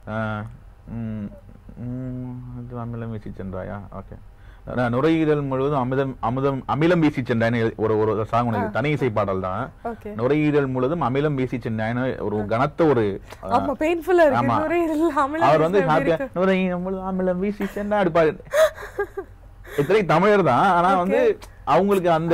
அமிலம் வீசி சென்றாயா, ஓகே, நுரையீரல் முழுவதும் அமிதம் அமிதம் அமிலம் வீசி சென்றாயின்னு ஒரு ஒரு சாங் ஒன்று தனி இசை பாடல் தான். நுரையீரல் முழுவதும் அமிலம் வீசி சென்றாயின்னு ஒரு கனத்த ஒரு அவர் வந்து நுரையீரல் முழுவதும் அமிலம் வீசி சென்றா அடிப்பாரு. இத்தனை தமிழர் தான், ஆனா வந்து அவங்களுக்கு அந்த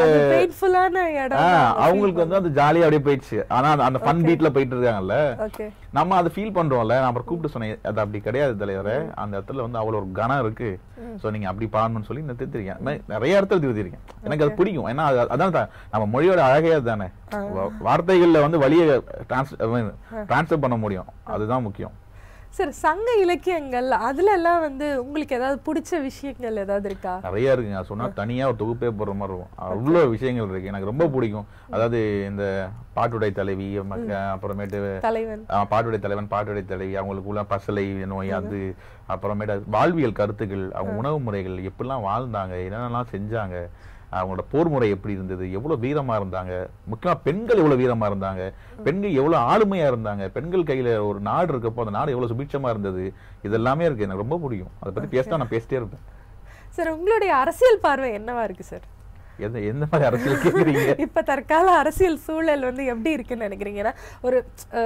அவங்களுக்கு வந்து அந்த ஜாலியா அப்படியே போயிடுச்சு. ஆனா அந்த ஃபன் பீட்ல போயிட்டு இருக்காங்கல்ல, நம்ம அதை ஃபீல் பண்றோம்ல. நான் அப்புறம் கூப்பிட்டு சொன்னேன், அது அப்படி கிடையாது தலைவரே, அந்த இடத்துல வந்து அவ்வளவு ஒரு கனம் இருக்கு, சோ நீங்க அப்படி பாடணும்னு சொல்லி நான் திருத்திருக்கேன். நிறைய இடத்துல திருத்திருக்கேன். எனக்கு அது பிடிக்கும். ஏன்னா அதான் நம்ம மொழியோட அழகே தானே, வார்த்தைகள்ல வந்து வழியை டிரான்ஸ்ஃபர் பண்ண முடியும், அதுதான் முக்கியம். சார், சங்க இலக்கியங்கள் அதுல எல்லாம் வந்து உங்களுக்கு ஏதாவது பிடிச்ச விஷயங்கள் ஏதாவது இருக்கா? நிறைய இருக்குங்க. சொன்னா தனியா ஒரு தொகுப்பே போடுற மாதிரி இருக்கும். அவ்வளவு விஷயங்கள் இருக்கு, எனக்கு ரொம்ப பிடிக்கும். அதாவது இந்த பாட்டுடை தலைவி, அப்புறமேட்டு தலைவன், பாட்டுடை தலைவன், பாட்டுடை தலைவி, அவங்களுக்குள்ள பசலை நோய், அது அப்புறமேட்டு வாழ்வியல் கருத்துக்கள், அவங்க உணவு முறைகள் எப்படிலாம் வாழ்ந்தாங்க, என்னென்னலாம் செஞ்சாங்க, அவங்களோட போர் முறை எப்படி இருந்தது, எவ்வளவு வீரமா இருந்தாங்க, முக்கியமா பெண்கள் எவ்வளவு வீரமா இருந்தாங்க, பெண்கள் எவ்வளவு ஆளுமையா இருந்தாங்க, பெண்கள் கையில ஒரு நாடு இருக்கப்போ அந்த நாடு எவ்வளவு சுபிட்சமா இருந்தது, இதெல்லாமே இருக்கு. எனக்கு ரொம்ப பிடிக்கும். அதை பத்தி பேசினா நான் பேசிட்டே இருப்பேன். சார், உங்களுடைய அரசியல் பார்வை என்னவா இருக்கு சார்? எந்த எந்த மாதிரி அரசியல் கேக்குறீங்க? இப்ப தற்கால அரசியல் சூழல் வந்து எப்படி இருக்குன்னு நினைக்கிறீங்கன்னா, ஒரு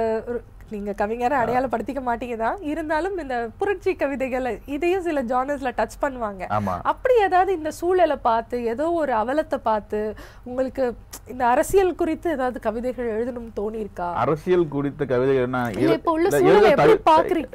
நீங்க கவிஞரை அடையாளப்படுத்திக்க மாட்டீங்க தான், இருந்தாலும் இந்த புரட்சி கவிதைகள் இதையும் சில ஜானர்ஸ்ல டச் பண்ணுவாங்க. அப்படி ஏதாவது இந்த சூழலை பார்த்து ஏதோ ஒரு அவலத்தை பார்த்து உங்களுக்கு இந்த அரசியல் குறித்து ஏதாவது கவிதைகள் எழுதணும்னு தோணி இருக்கா? அரசியல் குறித்த கவிதைகள் இப்ப உள்ள சூழலை எப்படி பாக்குறீங்க?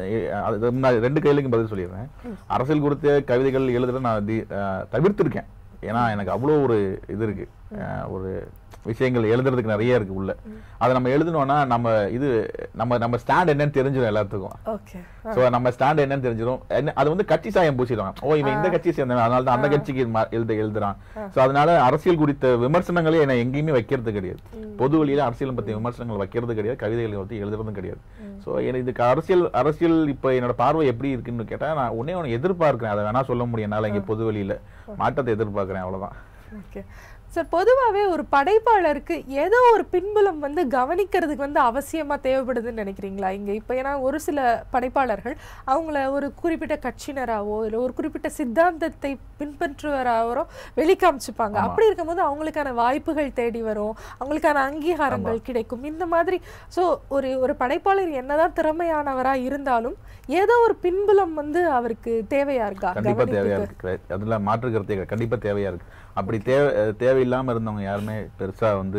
ரெண்டு கையிலையும் பதில் சொல்லிடுறேன். அரசியல் குறித்த கவிதைகள் எழுதுற நான் தவிர்த்திருக்கேன். ஏன்னா எனக்கு அவ்வளோ ஒரு இது இருக்கு, ஒரு விஷயங்கள் எழுதுறதுக்கு நிறைய இருக்கு உள்ள. அதை நம்ம எழுதணும்னா நம்ம இது நம்ம நம்ம ஸ்டாண்ட் என்னன்னு தெரிஞ்சிடும் எல்லாத்துக்கும். சோ நம்ம ஸ்டாண்ட் என்னன்னு தெரிஞ்சிடும். அது வந்து கட்சி சாயம் பூசிடுவாங்க. ஓ, இவன் இந்த கட்சி சேர்ந்தவன், அதனால தான் அந்த கட்சிக்கு எழுத எழுதுறான். சோ அதனால அரசியல் குறித்த விமர்சனங்களே என்ன எங்கேயுமே வைக்கிறது கிடையாது. பொது வழியில அரசியல் பத்தி விமர்சனங்கள் வைக்கிறது கிடையாது, கவிதைகளை பத்தி எழுதுறதும் கிடையாது. சோ இதுக்கு அரசியல் அரசியல் இப்ப என்னோட பார்வை எப்படி இருக்குன்னு கேட்டா, நான் ஒன்னே ஒன்னு எதிர்பார்க்கிறேன். அதை வேணா சொல்ல முடியும் என்னால, இங்க பொது வழியில மாற்றத்தை எதிர்பார்க்கிறேன், அவ்வளவுதான். சார், பொதுவாகவே ஒரு படைப்பாளருக்கு ஏதோ ஒரு பின்புலம் வந்து கவனிக்கிறதுக்கு வந்து அவசியமா தேவைப்படுதுன்னு நினைக்கிறீங்களா இங்க? இப்ப ஏன்னா ஒரு சில படைப்பாளர்கள் அவங்கள ஒரு குறிப்பிட்ட கட்சியினராவோ இல்லை ஒரு குறிப்பிட்ட சித்தாந்தத்தை பின்பற்றுவராவோ வெளிக்காமிச்சுப்பாங்க. அப்படி இருக்கும்போது அவங்களுக்கான வாய்ப்புகள் தேடி வரும், அவங்களுக்கான அங்கீகாரங்கள் கிடைக்கும், இந்த மாதிரி. ஸோ ஒரு ஒரு படைப்பாளர் என்னதான் திறமையானவரா இருந்தாலும் ஏதோ ஒரு பின்புலம் வந்து அவருக்கு தேவையா இருக்கா? கண்டிப்பா தேவையா இருக்கு, அதுல மாற்று கருத்தை கண்டிப்பா தேவையா இருக்கு. அப்படி தேவை தேவையில்லாம இருந்தவங்க யாருமே பெருசா வந்து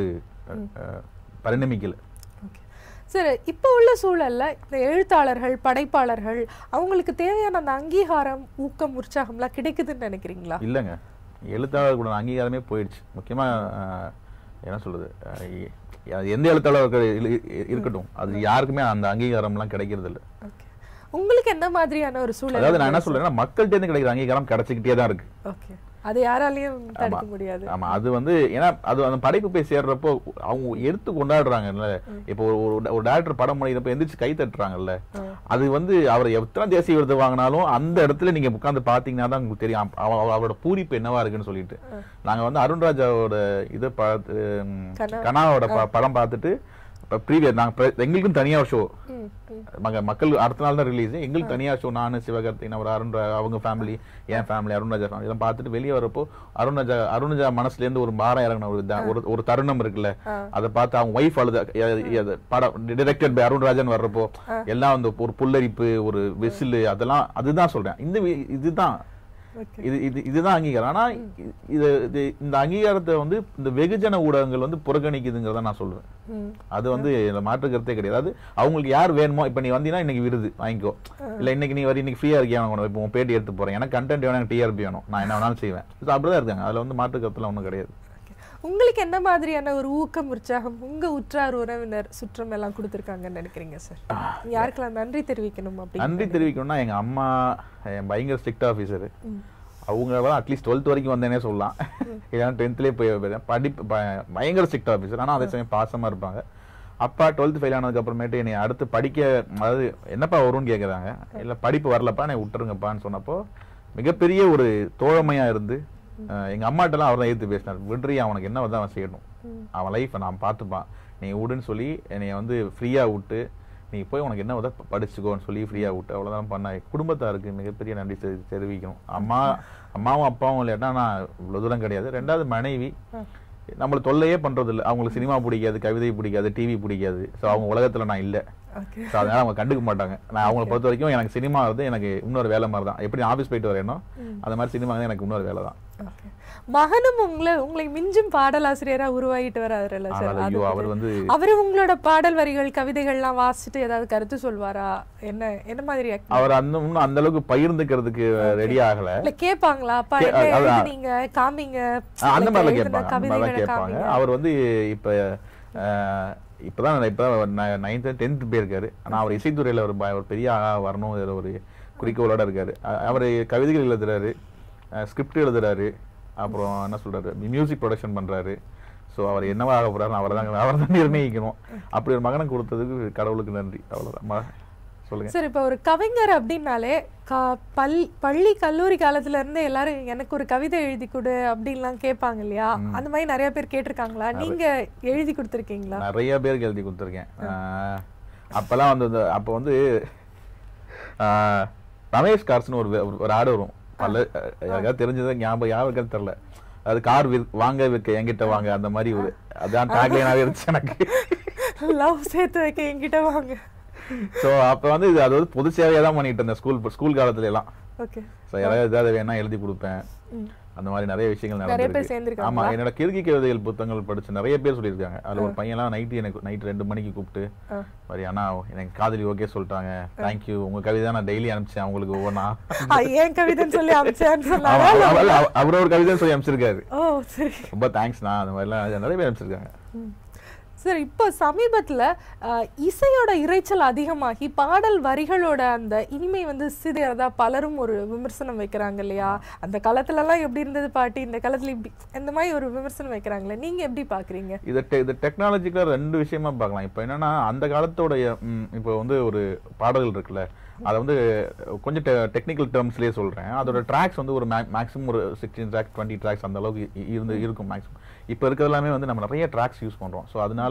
பரிணமிக்கல. சரி, இப்போ உள்ள சூழல்ல இந்த எழுத்தாளர்கள், படைப்பாளர்கள் அவங்களுக்கு தேவையான அந்த அங்கீகாரம், ஊக்கம், உற்சாகம்லாம் கிடைக்குதுன்னு நினைக்கிறீங்களா? இல்லைங்க, எழுத்தாளர் கூட அங்கீகாரமே போயிடுச்சு. முக்கியமா என்ன சொல்றது, எந்த எழுத்தாளர் இருக்கட்டும், அது யாருக்குமே அந்த அங்கீகாரம் எல்லாம் கிடைக்கிறது இல்லை. உங்களுக்கு என்ன மாதிரியான ஒரு சூழல்? அதாவது நான் என்ன சொல்றேன், மக்கள்கிட்ட இருந்து கிடைக்கிற அங்கீகாரம் கிடைச்சிக்கிட்டே தான் இருக்கு. ஓகே, அது யாராலையும் தடுக்க முடியாது. ஆமா, அது வந்து ஏன்னா அது அந்த படைப்பு போய் சேர்றப்போ அவங்க எடுத்து கொண்டாடுறாங்கல்ல. இப்போ ஒரு ஒரு டைரக்டர் படம் பண்ணிக்கிறப்ப எந்திரிச்சு கை தட்டுறாங்கல்ல, அது வந்து அவர் எத்தனை தேசிய விருது வாங்கினாலும் அந்த இடத்துல நீங்க உட்காந்து பாத்தீங்கன்னா தான் உங்களுக்கு தெரியும் அவரோட பூரிப்பு என்னவா இருக்குன்னு சொல்லிட்டு. நாங்க வந்து அருண்ராஜாவோட இதை பார்த்து, கனாவோட படம் பார்த்துட்டு ப்ரீவியஸ் நாங்க எங்களுக்கும் தனியா ஷோ, மக்கள் அடுத்த நாள் தான் ரிலீஸ், எங்களுக்கு தனியா ஷோ, நானு சிவகார்த்திகேயன், அவர் அருண், அவங்க ஃபேமிலி, என் ஃபேமிலி, அருண்ராஜா ஃபேமிலி எல்லாம் பார்த்துட்டு வெளியே வரப்போ அருண்ராஜா அருண்ராஜா மனசுல இருந்து ஒரு பாரம் இறங்கின ஒரு ஒரு தருணம் இருக்குல்ல, அதை பார்த்து அவங்க ஒய்ஃப் அழுத படம் டிரெக்டட் பை அருண்ராஜன் வர்றப்போ எல்லாம் வந்து ஒரு புல்லரிப்பு, ஒரு விசில், அதெல்லாம் அதுதான் சொல்றேன். இந்த இதுதான் இது இது இதுதான் அங்கீகாரம். ஆனா இது இந்த அங்கீகாரத்தை வந்து இந்த வெகுஜன ஊடகங்கள் வந்து புறக்கணிக்குதுங்கிறத நான் சொல்லுவேன். அது வந்து மாற்று கருத்தே கிடையாது. அவங்களுக்கு யார் வேணுமோ, இப்ப நீ வந்தீங்கன்னா இன்னைக்கு விருது வாங்கிக்கோ, இல்ல இன்னைக்கு நீ வர இன்னைக்கு ஃப்ரீயா இருக்கியா, இப்போ உன் பேட்டி எடுத்து போறேன், எனக்கு கண்டென்ட் வேணும், எனக்கு டிஆர்பி வேணும், நான் என்ன வேணாலும் செய்வேன். அப்படிதான் இருக்காங்க. அதுல வந்து மாற்று கருத்துல ஒன்றும் கிடையாது. உங்களுக்கு என்ன மாதிரியான ஒரு ஊக்கம், உற்சாகம் உங்க உற்றார் உறவினர் சுற்றம் எல்லாம் கொடுத்துருக்காங்கன்னு நினைக்கிறீங்க சார்? யாருக்கெல்லாம் நன்றி தெரிவிக்கணும்? அப்படி நன்றி தெரிவிக்கணும்னா எங்க அம்மா பயங்கர ஸ்ட்ரிக்ட் ஆஃபீஸர், அவங்க அட்லீஸ்ட் டுவெல்த் வரைக்கும் வந்தேனே சொல்லலாம், இல்லைன்னா டென்த்லேயே போய் படிப்பு பயங்கர ஸ்ட்ரிக்ட் ஆஃபீஸர், ஆனால் அதே சமயம் பாசமா இருப்பாங்க. அப்பா டுவெல்த் ஃபெயில் ஆனதுக்கு அப்புறமேட்டு என்னை அடுத்து படிக்க, அதாவது என்னப்பா வரும்னு கேட்குறாங்க. இல்லை படிப்பு வரலப்பா என்னை விட்டுருங்கப்பான்னு சொன்னப்போ மிகப்பெரிய ஒரு தோழமையா இருந்து எங்க அம்மாட்டெல்லாம் அவர் தான் எதிர்த்து பேசினார். விடுறி, அவனுக்கு என்ன வந்து அவன் செய்யணும், அவன் லைஃப்பை நான் பார்த்துப்பான், நீ விடுன்னு சொல்லி என்னை வந்து ஃப்ரீயா விட்டு நீ போய் உனக்கு என்ன உதவ படிச்சுக்கோன்னு சொல்லி ஃப்ரீயா விட்டு அவ்வளோதான் பண்ண. குடும்பத்தாருக்கு மிகப்பெரிய நன்றி தெரிவிக்கணும். அம்மா அம்மாவும் அப்பாவும் இல்லைன்னா நான் இவ்வளோ தூரம் கிடையாது. ரெண்டாவது மனைவி நம்மள தொல்லையே பண்றது இல்லை. அவங்களுக்கு சினிமா பிடிக்காது, கவிதை பிடிக்காது, டிவி பிடிக்காது. ஸோ அவங்க உலகத்துல நான் இல்லை. ஸோ அதனால அவங்க கண்டுக்க மாட்டாங்க. நான் அவங்களை பொறுத்த வரைக்கும் எனக்கு சினிமா வந்து எனக்கு இன்னொரு வேலை மாதிரி தான். எப்படி ஆஃபீஸ் போயிட்டு வரேனோ அந்த மாதிரி சினிமா தான் எனக்கு இன்னொரு வேலை தான். மகனும் உங்களை உங்களை மிஞ்சும் பாடலாசிரியரா உருவாகிட்டு வராருல்ல சார், அவர் வந்து அவரு உங்களோட பாடல் வரிகள் கவிதைகள்லாம் வாசிச்சுட்டு ஏதாவது கருத்து சொல்வாரா? என்ன என்ன மாதிரி அவர் அந்த இன்னும் அந்த அளவுக்கு பகிர்ந்துக்கிறதுக்கு ரெடி ஆகல. இல்ல கேட்பாங்களா, அப்பா நீங்க காமிங்க அந்த மாதிரிலாம் கேட்பாங்க கேட்பாங்க அவர் வந்து இப்ப இப்பதான் இப்பதான் நைன்த் டென்த் போயிருக்காரு. ஆனா அவர் இசைத்துறையில ஒரு ஒரு பெரிய வரணும் ஒரு குறிக்கோளோட இருக்காரு. அவர் கவிதைகள் எழுதுறாரு, ஸ்கிரிப்ட் எழுதுறாரு, அப்புறம் என்ன சொல்றாரு மியூசிக் ப்ரொடக்ஷன் பண்றாரு. ஸோ அவர் என்னவா ஆக போறாரு அவர் தான் அவர் தான் நிர்ணயிக்கணும். அப்படி ஒரு மகனை கொடுத்ததுக்கு கடவுளுக்கு நன்றி. அவ்வளவுதான். சொல்லுங்க சார். இப்போ ஒரு கவிஞர் அப்படின்னாலே பல் பள்ளி கல்லூரி காலத்துல இருந்து எல்லாரும் எனக்கு ஒரு கவிதை எழுதி கொடு அப்படின்லாம் கேட்பாங்க இல்லையா? அந்த மாதிரி நிறைய பேர் கேட்டிருக்காங்களா? நீங்க எழுதி கொடுத்துருக்கீங்களா? நிறைய பேருக்கு எழுதி கொடுத்துருக்கேன். அப்பெல்லாம் வந்து அப்போ வந்து ரமேஷ் கார்ஸ்னு ஒரு ஒரு ஆடு வரும். பல யாருக்காவது தெரிஞ்சதை ஞாபகம் யாருக்காவது தெரியல. அது கார் வாங்க வைக்க என்கிட்ட வாங்க அந்த மாதிரி ஒரு அதான் டேக்லைனாவே இருந்துச்சு எனக்கு. லவ் சேர்த்து வைக்க என்கிட்ட வாங்க. ஸோ அப்போ வந்து இது அது வந்து பொது சேவையாக தான் பண்ணிட்டு இருந்தேன் ஸ்கூல் ஸ்கூல் காலத்துல எல்லாம். ஸோ யாராவது ஏதாவது வேணா எழுதி கொடுப்பேன். அந்த மாதிரி நிறைய விஷயங்கள் நடந்திருக்கு. ஆமா, என்னோட கிறுக்கி கவிதைகள் புத்தகங்கள் படிச்சு நிறைய பேர் சொல்லியிருக்காங்க. அதுல ஒரு பையன்லாம் நைட்டு எனக்கு நைட் ரெண்டு மணிக்கு கூப்பிட்டு மாதிரி அண்ணா எனக்கு காதலி ஓகே சொல்லிட்டாங்க, தேங்க்யூ, உங்க கவிதை நான் டெய்லி அனுப்பிச்சேன் அவங்களுக்கு ஒவ்வொன்னா ஏன் கவிதைன்னு சொல்லி அனுப்பிச்சேன் அவரோட ஒரு கவிதை சொல்லி அனுப்பிச்சிருக்காரு. ரொம்ப தேங்க்ஸ்ண்ணா. அந்த மாதிரிலாம் நிறைய பேர் அனுப்பிச்சிருக்காங்க. சார், இப்போ சமீபத்தில் இசையோட இறைச்சல் அதிகமாகி பாடல் வரிகளோட அந்த இனிமை வந்து சிதையறதா பலரும் ஒரு விமர்சனம் வைக்கிறாங்க இல்லையா? அந்த காலத்துலலாம் எப்படி இருந்தது பாட்டி, இந்த காலத்துல இப்படி இந்த மாதிரி ஒரு விமர்சனம் வைக்கிறாங்களே, நீங்க எப்படி பாக்குறீங்க? இதை இது டெக்னாலஜிக்கலாக ரெண்டு விஷயமா பார்க்கலாம். இப்போ என்னன்னா அந்த காலத்தோடைய இப்போ வந்து ஒரு பாடல்கள் இருக்குல்ல, அதை வந்து கொஞ்சம் டெக்னிக்கல் டேர்ம்ஸ்லேயே சொல்கிறேன். அதோட ட்ராக்ஸ் வந்து ஒரு மேக்ஸிமம் ஒரு சிக்ஸ்டீன் ட்ராக்ஸ் டுவெண்ட்டி ட்ராக்ஸ் அந்த அளவுக்கு இருந்து இருக்கும் மேக்ஸிமம். இப்போ இருக்கிறது எல்லாமே வந்து நம்ம நிறைய ட்ராக்ஸ் யூஸ் பண்ணுறோம். ஸோ அதனால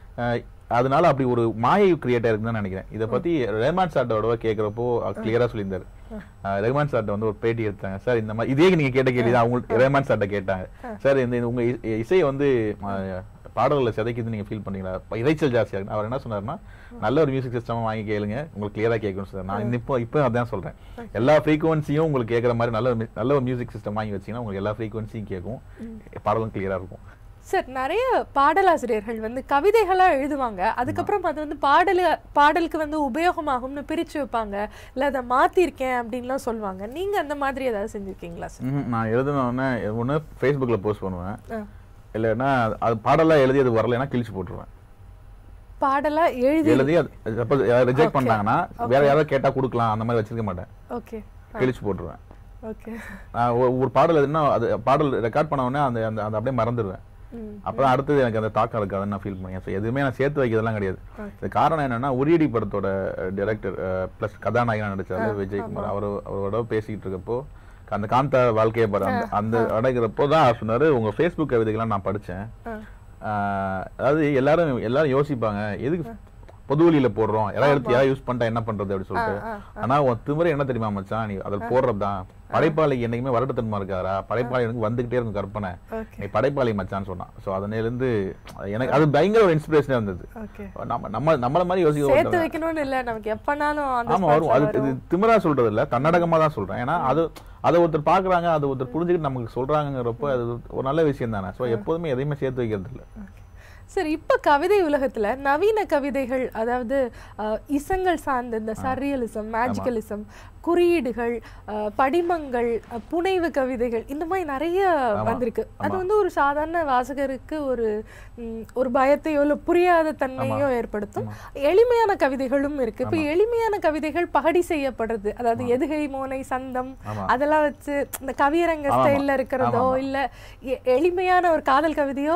அதனால அப்படி ஒரு மாயை கிரியேட் ஆயிருக்குன்னு தான் நினைக்கிறேன். இதை பற்றி ரஹ்மான் சார்ட்டோட கேட்குறப்போ கிளியராக சொல்லியிருந்தாரு. ரஹ்மான் சார்ட்ட வந்து ஒரு பேட்டி எடுத்தாங்க. சார் இந்த மாதிரி இதே நீங்கள் கேட்ட கேள்வி தான் அவங்க ரஹ்மான் சார்ட்ட கேட்டாங்க. சார் இந்த உங்கள் இசையை வந்து பாடல்களை சிதைக்குது நீங்க ஃபீல் பண்ணீங்களா, இறைச்சல் ஜாஸ்தியா இருக்கு? அவர் என்ன சொன்னாருன்னா, நல்ல ஒரு மியூசிக் சிஸ்டம் வாங்கி கேளுங்க, உங்களுக்கு கிளியரா கேட்கும் சார். நான் இப்போ இப்போ அதான் சொல்றேன், எல்லா ஃப்ரீக்வன்சியும் உங்களுக்கு கேட்குற மாதிரி நல்ல நல்ல ஒரு மியூசிக் சிஸ்டம் வாங்கி வச்சீங்கன்னா உங்களுக்கு எல்லா ஃப்ரீக்வன்சியும் கேட்கும், பாடலும் கிளியரா இருக்கும். சார், நிறைய பாடலாசிரியர்கள் வந்து கவிதைகளாக எழுதுவாங்க, அதுக்கப்புறம் அது வந்து பாடல் பாடலுக்கு வந்து உபயோகமாகும்னு பிரித்து வைப்பாங்க, இல்லை அதை மாற்றிருக்கேன் அப்படின்லாம் சொல்லுவாங்க. நீங்கள் அந்த மாதிரி ஏதாவது செஞ்சுருக்கீங்களா சார்? நான் எழுதுனோடனே ஒன்று ஃபேஸ்புக்கில் போஸ்ட் பண்ணுவேன், இல்லைன்னா அது பாடலாக எழுதி அது வரலைன்னா கிழிச்சு போட்டுருவேன். பாடலா எழுதி எழுதி சப்போஸ் ரிஜெக்ட் பண்ணாங்கன்னா வேற யாராவது கேட்டால் கொடுக்கலாம் அந்த மாதிரி வச்சிருக்க மாட்டேன், ஓகே கிழிச்சு போட்டுருவேன். ஓகே, ஒரு பாடல் எதுனா அது பாடல் ரெக்கார்ட் பண்ண உடனே அந்த அந்த அப்படியே மறந்துடுவேன். அப்பதான் அடுத்தது எனக்கு அந்த தாக்கம் இருக்காதுன்னு நான் ஃபீல் பண்ணேன். ஸோ எதுவுமே நான் சேர்த்து வைக்கிறதெல்லாம் கிடையாது. இது காரணம் என்னன்னா, உரியடி படத்தோட டைரக்டர் பிளஸ் கதாநாயகனா நடிச்சாரு விஜயகுமார், அவர் அவரோட பேசிக்கிட்டு இருக்கப்போ அந்த காந்தா வாழ்க்கையை பாரு அந்த அடைக்கிறப்போ தான் சொன்னாரு, உங்க ஃபேஸ்புக் கவிதைகள்லாம் நான் படிச்சேன். அதாவது எல்லாரும் எல்லாரும் யோசிப்பாங்க, எதுக்கு பொது வழியில போடுறோம், யாராவது எடுத்து யாராவது யூஸ் பண்ணிட்டா என்ன பண்றது அப்படின்னு சொல்லிட்டு. ஆனா உன் திமுறை என்ன தெரியுமா மச்சான், நீ அதில் போடுறதுதான். படைப்பாளி என்னைக்குமே வரட்டுத்தன்மா இருக்காரா, படைப்பாளி எனக்கு வந்துகிட்டே இருக்கும் கற்பனை, நீ படைப்பாளி மச்சான்னு சொன்னான். ஸோ அதனால இருந்து எனக்கு அது பயங்கர ஒரு இன்ஸ்பிரேஷனா இருந்தது. நம்ம நம்ம நம்மள மாதிரி யோசிக்க வைக்கணும்னு இல்ல, நமக்கு எப்பனாலும் ஆமா வரும். அது திமிரா சொல்றது இல்ல, தன்னடகமா தான் சொல்றேன். ஏன்னா அது அதை ஒருத்தர் பாக்குறாங்க, அதை ஒருத்தர் புரிஞ்சுக்கிட்டு நமக்கு சொல்றாங்கிறப்போ அது ஒரு நல்ல விஷயம் தானே. ஸோ எப்போதுமே எதையுமே சேர்த்து வைக்கிறது இல்லை. சரி, இப்போ கவிதை உலகத்துல நவீன கவிதைகள், அதாவது இசங்கள் சார்ந்த இந்த சர்ரியலிசம், மேஜிக்கலிசம், குறியீடுகள், படிமங்கள், புனைவு கவிதைகள், இந்த மாதிரி நிறைய வந்திருக்கு. அது வந்து ஒரு சாதாரண வாசகருக்கு ஒரு ஒரு பயத்தையோ இல்லை புரியாத தன்மையோ ஏற்படுத்தும். எளிமையான கவிதைகளும் இருக்கு. இப்போ எளிமையான கவிதைகள் பகடி செய்யப்படுறது, அதாவது எதுகை, மோனை, சந்தம் அதெல்லாம் வச்சு இந்த கவியரங்க ஸ்டைல்ல இருக்கிறதோ, இல்லை எளிமையான ஒரு காதல் கவிதையோ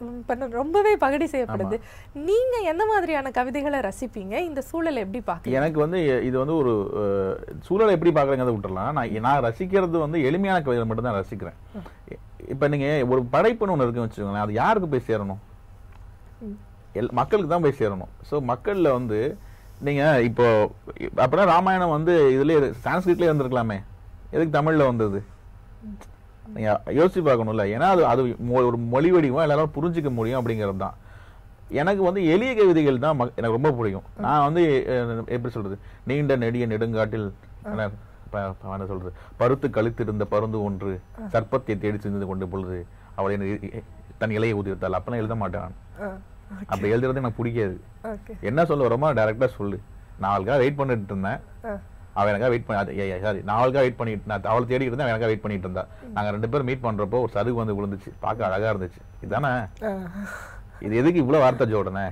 பண்ண ரொம்பவே பகடி செய்யப்படுது. நீங்க எந்த மாதிரியான கவிதைகளை ரசிப்பீங்க? இந்த சூழலை எப்படி பாக்க? எனக்கு வந்து இது வந்து ஒரு சூழலை எப்படி பாக்குறேங்கிறத விட்டுறலாம். நான் நான் ரசிக்கிறது வந்து எளிமையான கவிதை மட்டும் தான் ரசிக்கிறேன். இப்ப நீங்க ஒரு படைப்புன்னு ஒண்ணு இருக்குன்னு வச்சுக்கோங்களேன், அது யாருக்கு போய் சேரணும்? மக்களுக்கு தான் போய் சேரணும். ஸோ மக்கள்ல வந்து நீங்க இப்போ அப்படின்னா ராமாயணம் வந்து இதுல சான்ஸ்கிரிட்லயே இருந்திருக்கலாமே, எதுக்கு தமிழ்ல வந்தது? நீங்க யோசிச்சு பார்க்கணும்ல. ஏன்னா அது அது ஒரு மொழி வடிவம் எல்லாரும் புரிஞ்சுக்க முடியும் அப்படிங்கிறது தான். எனக்கு வந்து எளிய கவிதைகள் தான் எனக்கு ரொம்ப பிடிக்கும். நான் வந்து எப்படி சொல்றது, நீண்ட நெடிய நெடுங்காட்டில் என்ன சொல்றது, பருத்து கழித்திருந்த பருந்து ஒன்று சர்ப்பத்தை தேடி செஞ்சது கொண்டு பொழுது அவளை தன் இலையை ஊதித்தாள். அப்பெல்லாம் எழுத மாட்டேன். அப்படி எழுதுறது எனக்கு பிடிக்காது. என்ன சொல்ல வரமா டைரக்டா சொல்லு. நாளுக்காக வெயிட் பண்ணிட்டு இருந்தேன், அவன் எனக்காக வெயிட் பண்ணி சாரி நாளுக்காக வெயிட் பண்ணிட்டு நான் அவளை தேடிட்டு இருந்தேன், எனக்காக வெயிட் பண்ணிட்டு இருந்தா. நாங்க ரெண்டு பேரும் மீட் பண்றப்போ ஒரு சருகு வந்து விழுந்துச்சு, பார்க்க அழகா இருந்துச்சு. இதுதானே? இது எதுக்கு இவ்வளவு வார்த்தை ஜோடனே?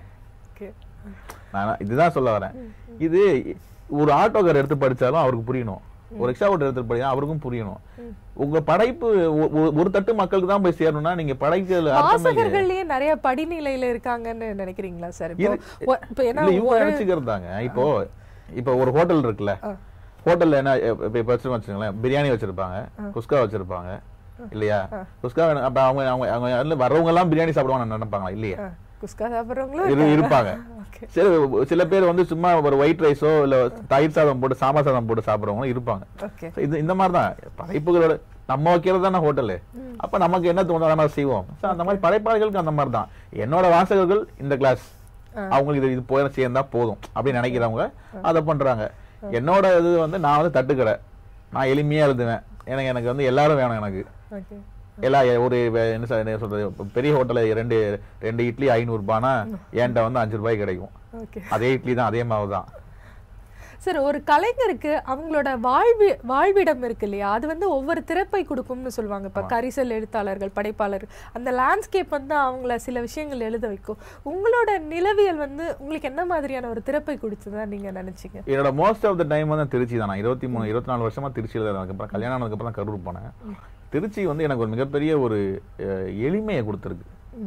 நான் இதுதான் சொல்ல வரேன். இது ஒரு ஆட்டோக்கார் எடுத்து படிச்சாலும் அவருக்கு புரியணும், ஒரு ரிக்ஷா ஓட்டர் எடுத்து படிச்சா அவருக்கும் புரியணும். உங்க படைப்பு ஒரு தட்டு மக்களுக்கு தான் போய் சேரணும்னா நீங்க படைக்கல. வாசகர்கள்லயே நிறைய படிநிலையில இருக்காங்கன்னு நினைக்கிறீங்களா சார்? இவங்க நினைச்சுக்கிறதாங்க. இப்போ இப்போ ஒரு ஹோட்டல் இருக்குல்ல, ஹோட்டல்ல என்ன வச்சுக்கோங்களேன், பிரியாணி வச்சிருப்பாங்க, குஸ்கா வச்சிருப்பாங்க இல்லையா? குஸ்கா அப்ப அவங்க அவங்க வர்றவங்க எல்லாம் பிரியாணி சாப்பிடுவாங்க நினைப்பாங்களா? இல்லையா? குஸ்கா சாப்பிடுறவங்களும் இருப்பாங்க. சரி, சில பேர் வந்து சும்மா ஒரு ஒயிட் ரைஸோ இல்ல தயிர் சாதம் போட்டு சாம்பார் சாதம் போட்டு சாப்பிடுறவங்களும் இருப்பாங்க. இது இந்த மாதிரிதான் படைப்புகளோட நம்ம வைக்கிறது தானே ஹோட்டலு. அப்ப நமக்கு என்ன தோணுதோ அந்த மாதிரி செய்வோம். அந்த மாதிரி படைப்பாளிகளுக்கு அந்த மாதிரி தான். என்னோட வாசகர்கள் இந்த கிளாஸ், அவங்களுக்கு இது இது போய் சேர்ந்தா போதும் அப்படின்னு நினைக்கிறவங்க அதை பண்றாங்க. என்னோட இது வந்து நான் வந்து தட்டுக்கடை, நான் எளிமையா எழுதுவேன். எனக்கு எனக்கு வந்து எல்லாரும் வேணும். எனக்கு எல்லா ஒரு என்ன சொல்றது, பெரிய ஹோட்டல்ல ரெண்டு ரெண்டு இட்லி ஐநூறு ரூபாய்னா என்கிட்ட வந்து அஞ்சு ரூபாய் கிடைக்கும். அதே இட்லி தான், அதே மாவு தான். சார், ஒரு கலைஞருக்கு அவங்களோட வாழ்வி வாழ்விடம் இருக்கு இல்லையா, அது வந்து ஒவ்வொரு திறப்பை கொடுக்கும்னு சொல்லுவாங்க. இப்போ கரிசல் எழுத்தாளர்கள், படைப்பாளர், அந்த லேண்ட்ஸ்கேப் வந்து அவங்கள சில விஷயங்கள் எழுத வைக்கும். உங்களோட நிலவியல் வந்து உங்களுக்கு என்ன மாதிரியான ஒரு திறப்பை கொடுத்துதான் நீங்க நினைச்சீங்க? என்னோட மோஸ்ட் ஆஃப் த டைம் வந்து திருச்சி தான். நான் இருபத்தி மூணு இருபத்தி நாலு வருஷமா திருச்சியில் தான். அதுக்கப்புறம் கல்யாணம் ஆனதுக்கப்புறம் தான் கரூர் போனேன். திருச்சி வந்து எனக்கு ஒரு மிகப்பெரிய ஒரு எளிமையை கொடுத்துருக்கு,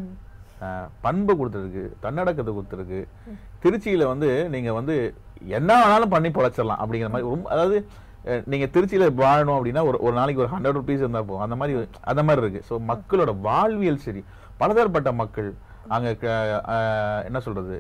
பண்பு கொடுத்துருக்கு, தன்னடக்கத்தை கொடுத்துருக்கு. திருச்சியில வந்து நீங்க வந்து என்ன வேணாலும் பண்ணி பொழைச்சிடலாம் அப்படிங்கிற மாதிரி ரொம்ப, அதாவது நீங்க திருச்சியில வாழணும் அப்படின்னா ஒரு ஒரு நாளைக்கு ஒரு ஹண்ட்ரட் ருபீஸ் இருந்தா போகும், அந்த மாதிரி அந்த மாதிரி இருக்கு. ஸோ மக்களோட வாழ்வியல் சரி, பலதரப்பட்ட மக்கள் அங்க என்ன சொல்றது,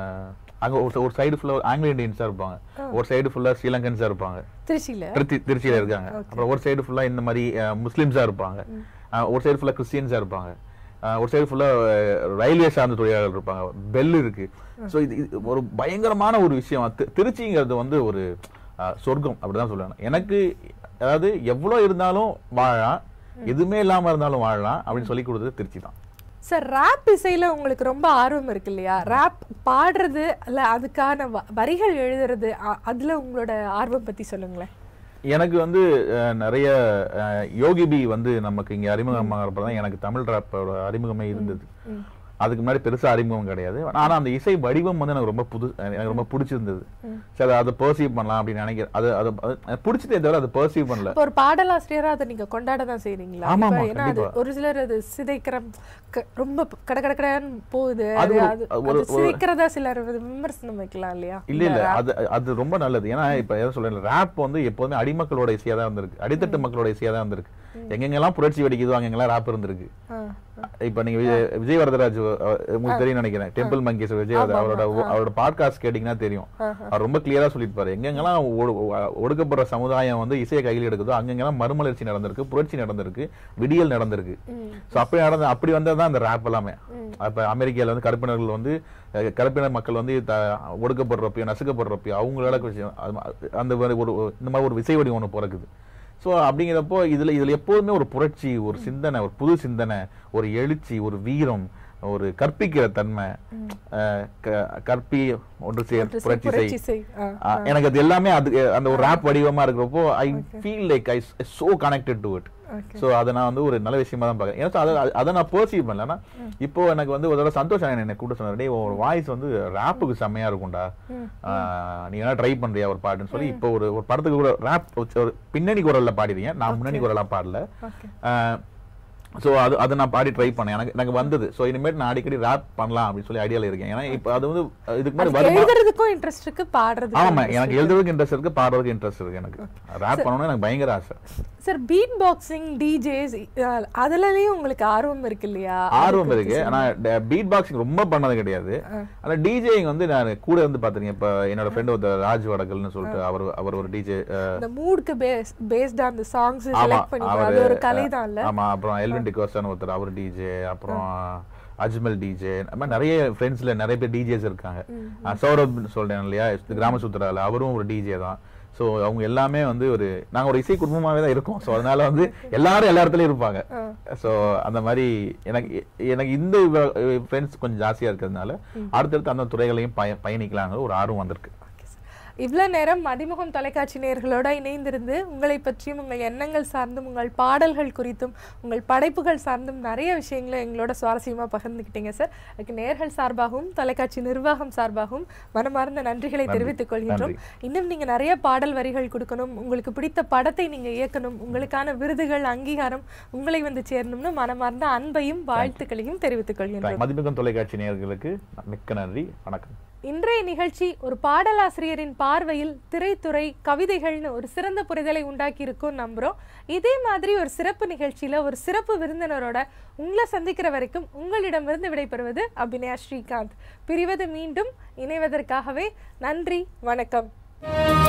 அங்க ஒரு சைடு ஃபுல்லா ஆங்கிலோ இந்தியன்ஸா இருப்பாங்க, ஒரு சைடு ஃபுல்லா ஸ்ரீலங்கன்ஸா இருப்பாங்க திருச்சியில திருச்சியில இருக்காங்க. அப்புறம் ஒரு சைடு ஃபுல்லா இந்த மாதிரி முஸ்லிம்ஸா இருப்பாங்க, ஒரு சைடு ஃபுல்லா கிறிஸ்டியன்ஸா இருப்பாங்க, ஒரு சைடு ஃபுல்லா ரயில்வே சார்ந்த தொழிலாளர்கள் இருப்பாங்க, பெல் இருக்கு. ஸோ இது ஒரு பயங்கரமான ஒரு விஷயம். திருச்சிங்கிறது வந்து ஒரு சொர்க்கம் அப்படிதான் சொல்லணும் எனக்கு. அதாவது எவ்வளவு இருந்தாலும் வாழலாம், எதுவுமே இல்லாம இருந்தாலும் வாழலாம் அப்படின்னு சொல்லி கொடுத்தது திருச்சி தான். சார், ராப் இசையில உங்களுக்கு ரொம்ப ஆர்வம் இருக்கு இல்லையா? ராப் பாடுறது இல்ல அதுக்கான வரிகள் எழுதுறது, அதுல உங்களோட ஆர்வம் பத்தி சொல்லுங்களேன். எனக்கு வந்து நிறைய யோகி பி வந்து நமக்கு இங்க அறிமுகமாகறப்பதான் எனக்கு தமிழ் ராப்போட அறிமுகமே இருந்தது. அதுக்கு முன்னாடி பெருசா அறிமுகம் கிடையாது. ஆனா அந்த இசை வடிவம் வந்து எனக்கு ரொம்ப புது, எனக்கு ரொம்ப பிடிச்சிருந்தது. சரி, அதை பர்சீவ் பண்ணலாம் அப்படின்னு நினைக்கிறேன். அது அது பிடிச்சதே தவிர அதை பர்சீவ் பண்ணல. ஒரு பாடலாசிரியரா அதை நீங்க கொண்டாட தான் செய்றீங்களா? ஏன்னா அது ஒரு சிலர் அது சிதைக்கிற ரொம்ப கட கட கடன்னு போகுது, அது சிதைக்கிறதா சிலர் விமர்சனம் வைக்கலாம் இல்லையா? இல்ல இல்ல, அது அது ரொம்ப நல்லது. ஏன்னா இப்ப எதை சொல்றேன், ராப் வந்து எப்போதுமே அடிமக்களோட இசையா தான் இருந்திருக்கு, அடித்தட்டு மக்களோட இசையா தான் இருந்திருக்கு. எங்கெங்கெல்லாம் புரட்சி வெடிக்குதோ அங்கெங்கெல்லாம் ராப் இருந்திருக்கு. இப்ப நீங்க விஜய் வரதராஜ் உங்களுக்கு தெரியும் நினைக்கிறேன், டெம்பிள் மங்கீஸ் விஜய் அவரோட அவரோட பாட்காஸ்ட் கேட்டீங்கன்னா தெரியும். அவர் ரொம்ப கிளியரா சொல்லிருப்பாரு, எங்கெங்கெல்லாம் ஒடுக்கப்படுற சமுதாயம் வந்து இசையை கையில் எடுக்குதோ அங்கெங்கெல்லாம் மறுமலர்ச்சி நடந்திருக்கு, புரட்சி நடந்திருக்கு, விடியல் நடந்திருக்கு. சோ அப்படி நடந்த அப்படி வந்ததுதான் அந்த ராப் எல்லாமே. அப்ப அமெரிக்கால வந்து கருப்பினர்கள் வந்து கருப்பினர் மக்கள் வந்து ஒடுக்கப்படுறப்பையும் நசுக்கப்படுறப்பையும் அவங்களால அந்த ஒரு இந்த மாதிரி ஒரு விசை வடிவம் ஒண்ணு பிறக்குது. ஸோ அப்படிங்கிறப்போ இதுல இதுல எப்போதுமே ஒரு புரட்சி, ஒரு சிந்தனை, ஒரு புது சிந்தனை, ஒரு எழுச்சி, ஒரு வீரம், ஒரு கற்பிக்கிற தன்மை, கற்பி ஒன்று சேர் புரட்சி செய், எனக்கு அது எல்லாமே அது அந்த ஒரு ராப் வடிவமா இருக்கிறப்போ I feel like I so connected to it. So அதை நான் வந்து ஒரு நல்ல விஷயமா தான் பாக்குறேன். ஏன்னா அதை நான் பர்சீவ் பண்ணல. ஆனா இப்போ எனக்கு வந்து ஒரு சந்தோஷம் என்ன கூட சொன்னாரு, ஒரு வாய்ஸ் வந்து ராப்புக்கு செம்மையா இருக்கும்டா, நீ என்ன ட்ரை பண்றியா ஒரு பாட்டுன்னு சொல்லி இப்போ ஒரு ஒரு படத்துக்கு கூட ராப் ஒரு பின்னணி குரல்ல பாடிறீங்க, நான் முன்னணி குரலா பாடல. ஸோ அது அதை நான் பாடி ட்ரை பண்ணேன். எனக்கு எனக்கு வந்தது. ஸோ இனிமேல் நான் அடிக்கடி ரேப் பண்ணலாம் அப்படின்னு சொல்லி ஐடியாவில் இருக்கேன். ஏன்னா இப்போ அது வந்து இதுக்கு முன்னாடி வருமா எழுதுறதுக்கும் இன்ட்ரெஸ்ட் இருக்கு, பாடுறது. ஆமா, எனக்கு எழுதுறதுக்கு இன்ட்ரெஸ்ட் இருக்கு, பாடுறதுக்கு இன்ட்ரெஸ்ட் இருக்கு. எனக்கு ரேப் பண்ணணும்னு எனக்கு பயங்கர ஆசை. சார் பீட் பாக்ஸிங், டிஜேஸ் அதுலயும் உங்களுக்கு ஆர்வம் இருக்கு இல்லையா? ஆர்வம் இருக்கு. ஆனா பீட் பாக்ஸிங் ரொம்ப பண்ணது கிடையாது. ஆனா டிஜேயிங் வந்து நான் கூட வந்து பாத்துருக்கேன். இப்ப என்னோட ஃப்ரெண்ட் ஒருத்தர் ராஜ் வடகல்னு சொல்லிட்டு அவர் அவர் ஒரு டிஜே, அந்த மூட்க்கு base based on the songs select பண்ணி அது ஒரு கலை தான் இல்ல? ஆமா. அப்புறம் எல்வின் டிகோஸ்டான ஒருத்தர் அவர் டிஜே, அப்புறம் அஜ்மல் டிஜே, அந்த மாதிரி நிறைய ஃப்ரெண்ட்ஸ்ல நிறைய பேர் டிஜேஸ் இருக்காங்க. சௌரப் சொல்றேன் இல்லையா, கிராம சுத்தரால அவரும் ஒரு டிஜே தான். ஸோ அவங்க எல்லாமே வந்து ஒரு நாங்கள் ஒரு இசை குடும்பமாகவே தான் இருக்கோம். ஸோ அதனால வந்து எல்லாரும் எல்லா இடத்துலையும் இருப்பாங்க. ஸோ அந்த மாதிரி எனக்கு எனக்கு இந்த ஃப்ரெண்ட்ஸ் கொஞ்சம் ஜாஸ்தியாக இருக்கிறதுனால அடுத்தடுத்து அந்த துறைகளையும் பய பயணிக்கலாங்கிற ஒரு ஆர்வம் வந்திருக்கு. இவ்வளோ நேரம் மதிமுகம் தொலைக்காட்சி நேயர்களோட இணைந்திருந்து உங்களை பற்றியும் உங்கள் எண்ணங்கள் சார்ந்தும் உங்கள் பாடல்கள் குறித்தும் உங்கள் படைப்புகள் சார்ந்தும் நிறைய விஷயங்களை எங்களோட சுவாரஸ்யமாக பகிர்ந்துக்கிட்டீங்க சார். அதுக்கு நேயர்கள் சார்பாகவும் தொலைக்காட்சி நிர்வாகம் சார்பாகவும் மனமார்ந்த நன்றிகளை தெரிவித்துக் கொள்கின்றோம். இன்னும் நீங்கள் நிறைய பாடல் வரிகள் கொடுக்கணும், உங்களுக்கு பிடித்த படத்தை நீங்கள் இயக்கணும், உங்களுக்கான விருதுகள் அங்கீகாரம் உங்களை வந்து சேரணும்னு மனமார்ந்த அன்பையும் வாழ்த்துக்களையும் தெரிவித்துக் கொள்கின்றோம். மதிமுகம் தொலைக்காட்சி நேயர்களுக்கு மிக்க நன்றி, வணக்கம். இன்றைய நிகழ்ச்சி ஒரு பாடலாசிரியரின் பார்வையில் திரைத்துறை கவிதைகள்னு ஒரு சிறந்த புரிதலை உண்டாக்கி இருக்கும் நம்புறோம். இதே மாதிரி ஒரு சிறப்பு நிகழ்ச்சியில ஒரு சிறப்பு விருந்தினரோட உங்களை சந்திக்கிற வரைக்கும் உங்களிடமிருந்து விடைபெறுவது அபிநயா ஸ்ரீகாந்த். பிரிவது மீண்டும் இணைவதற்காகவே நன்றி, வணக்கம்.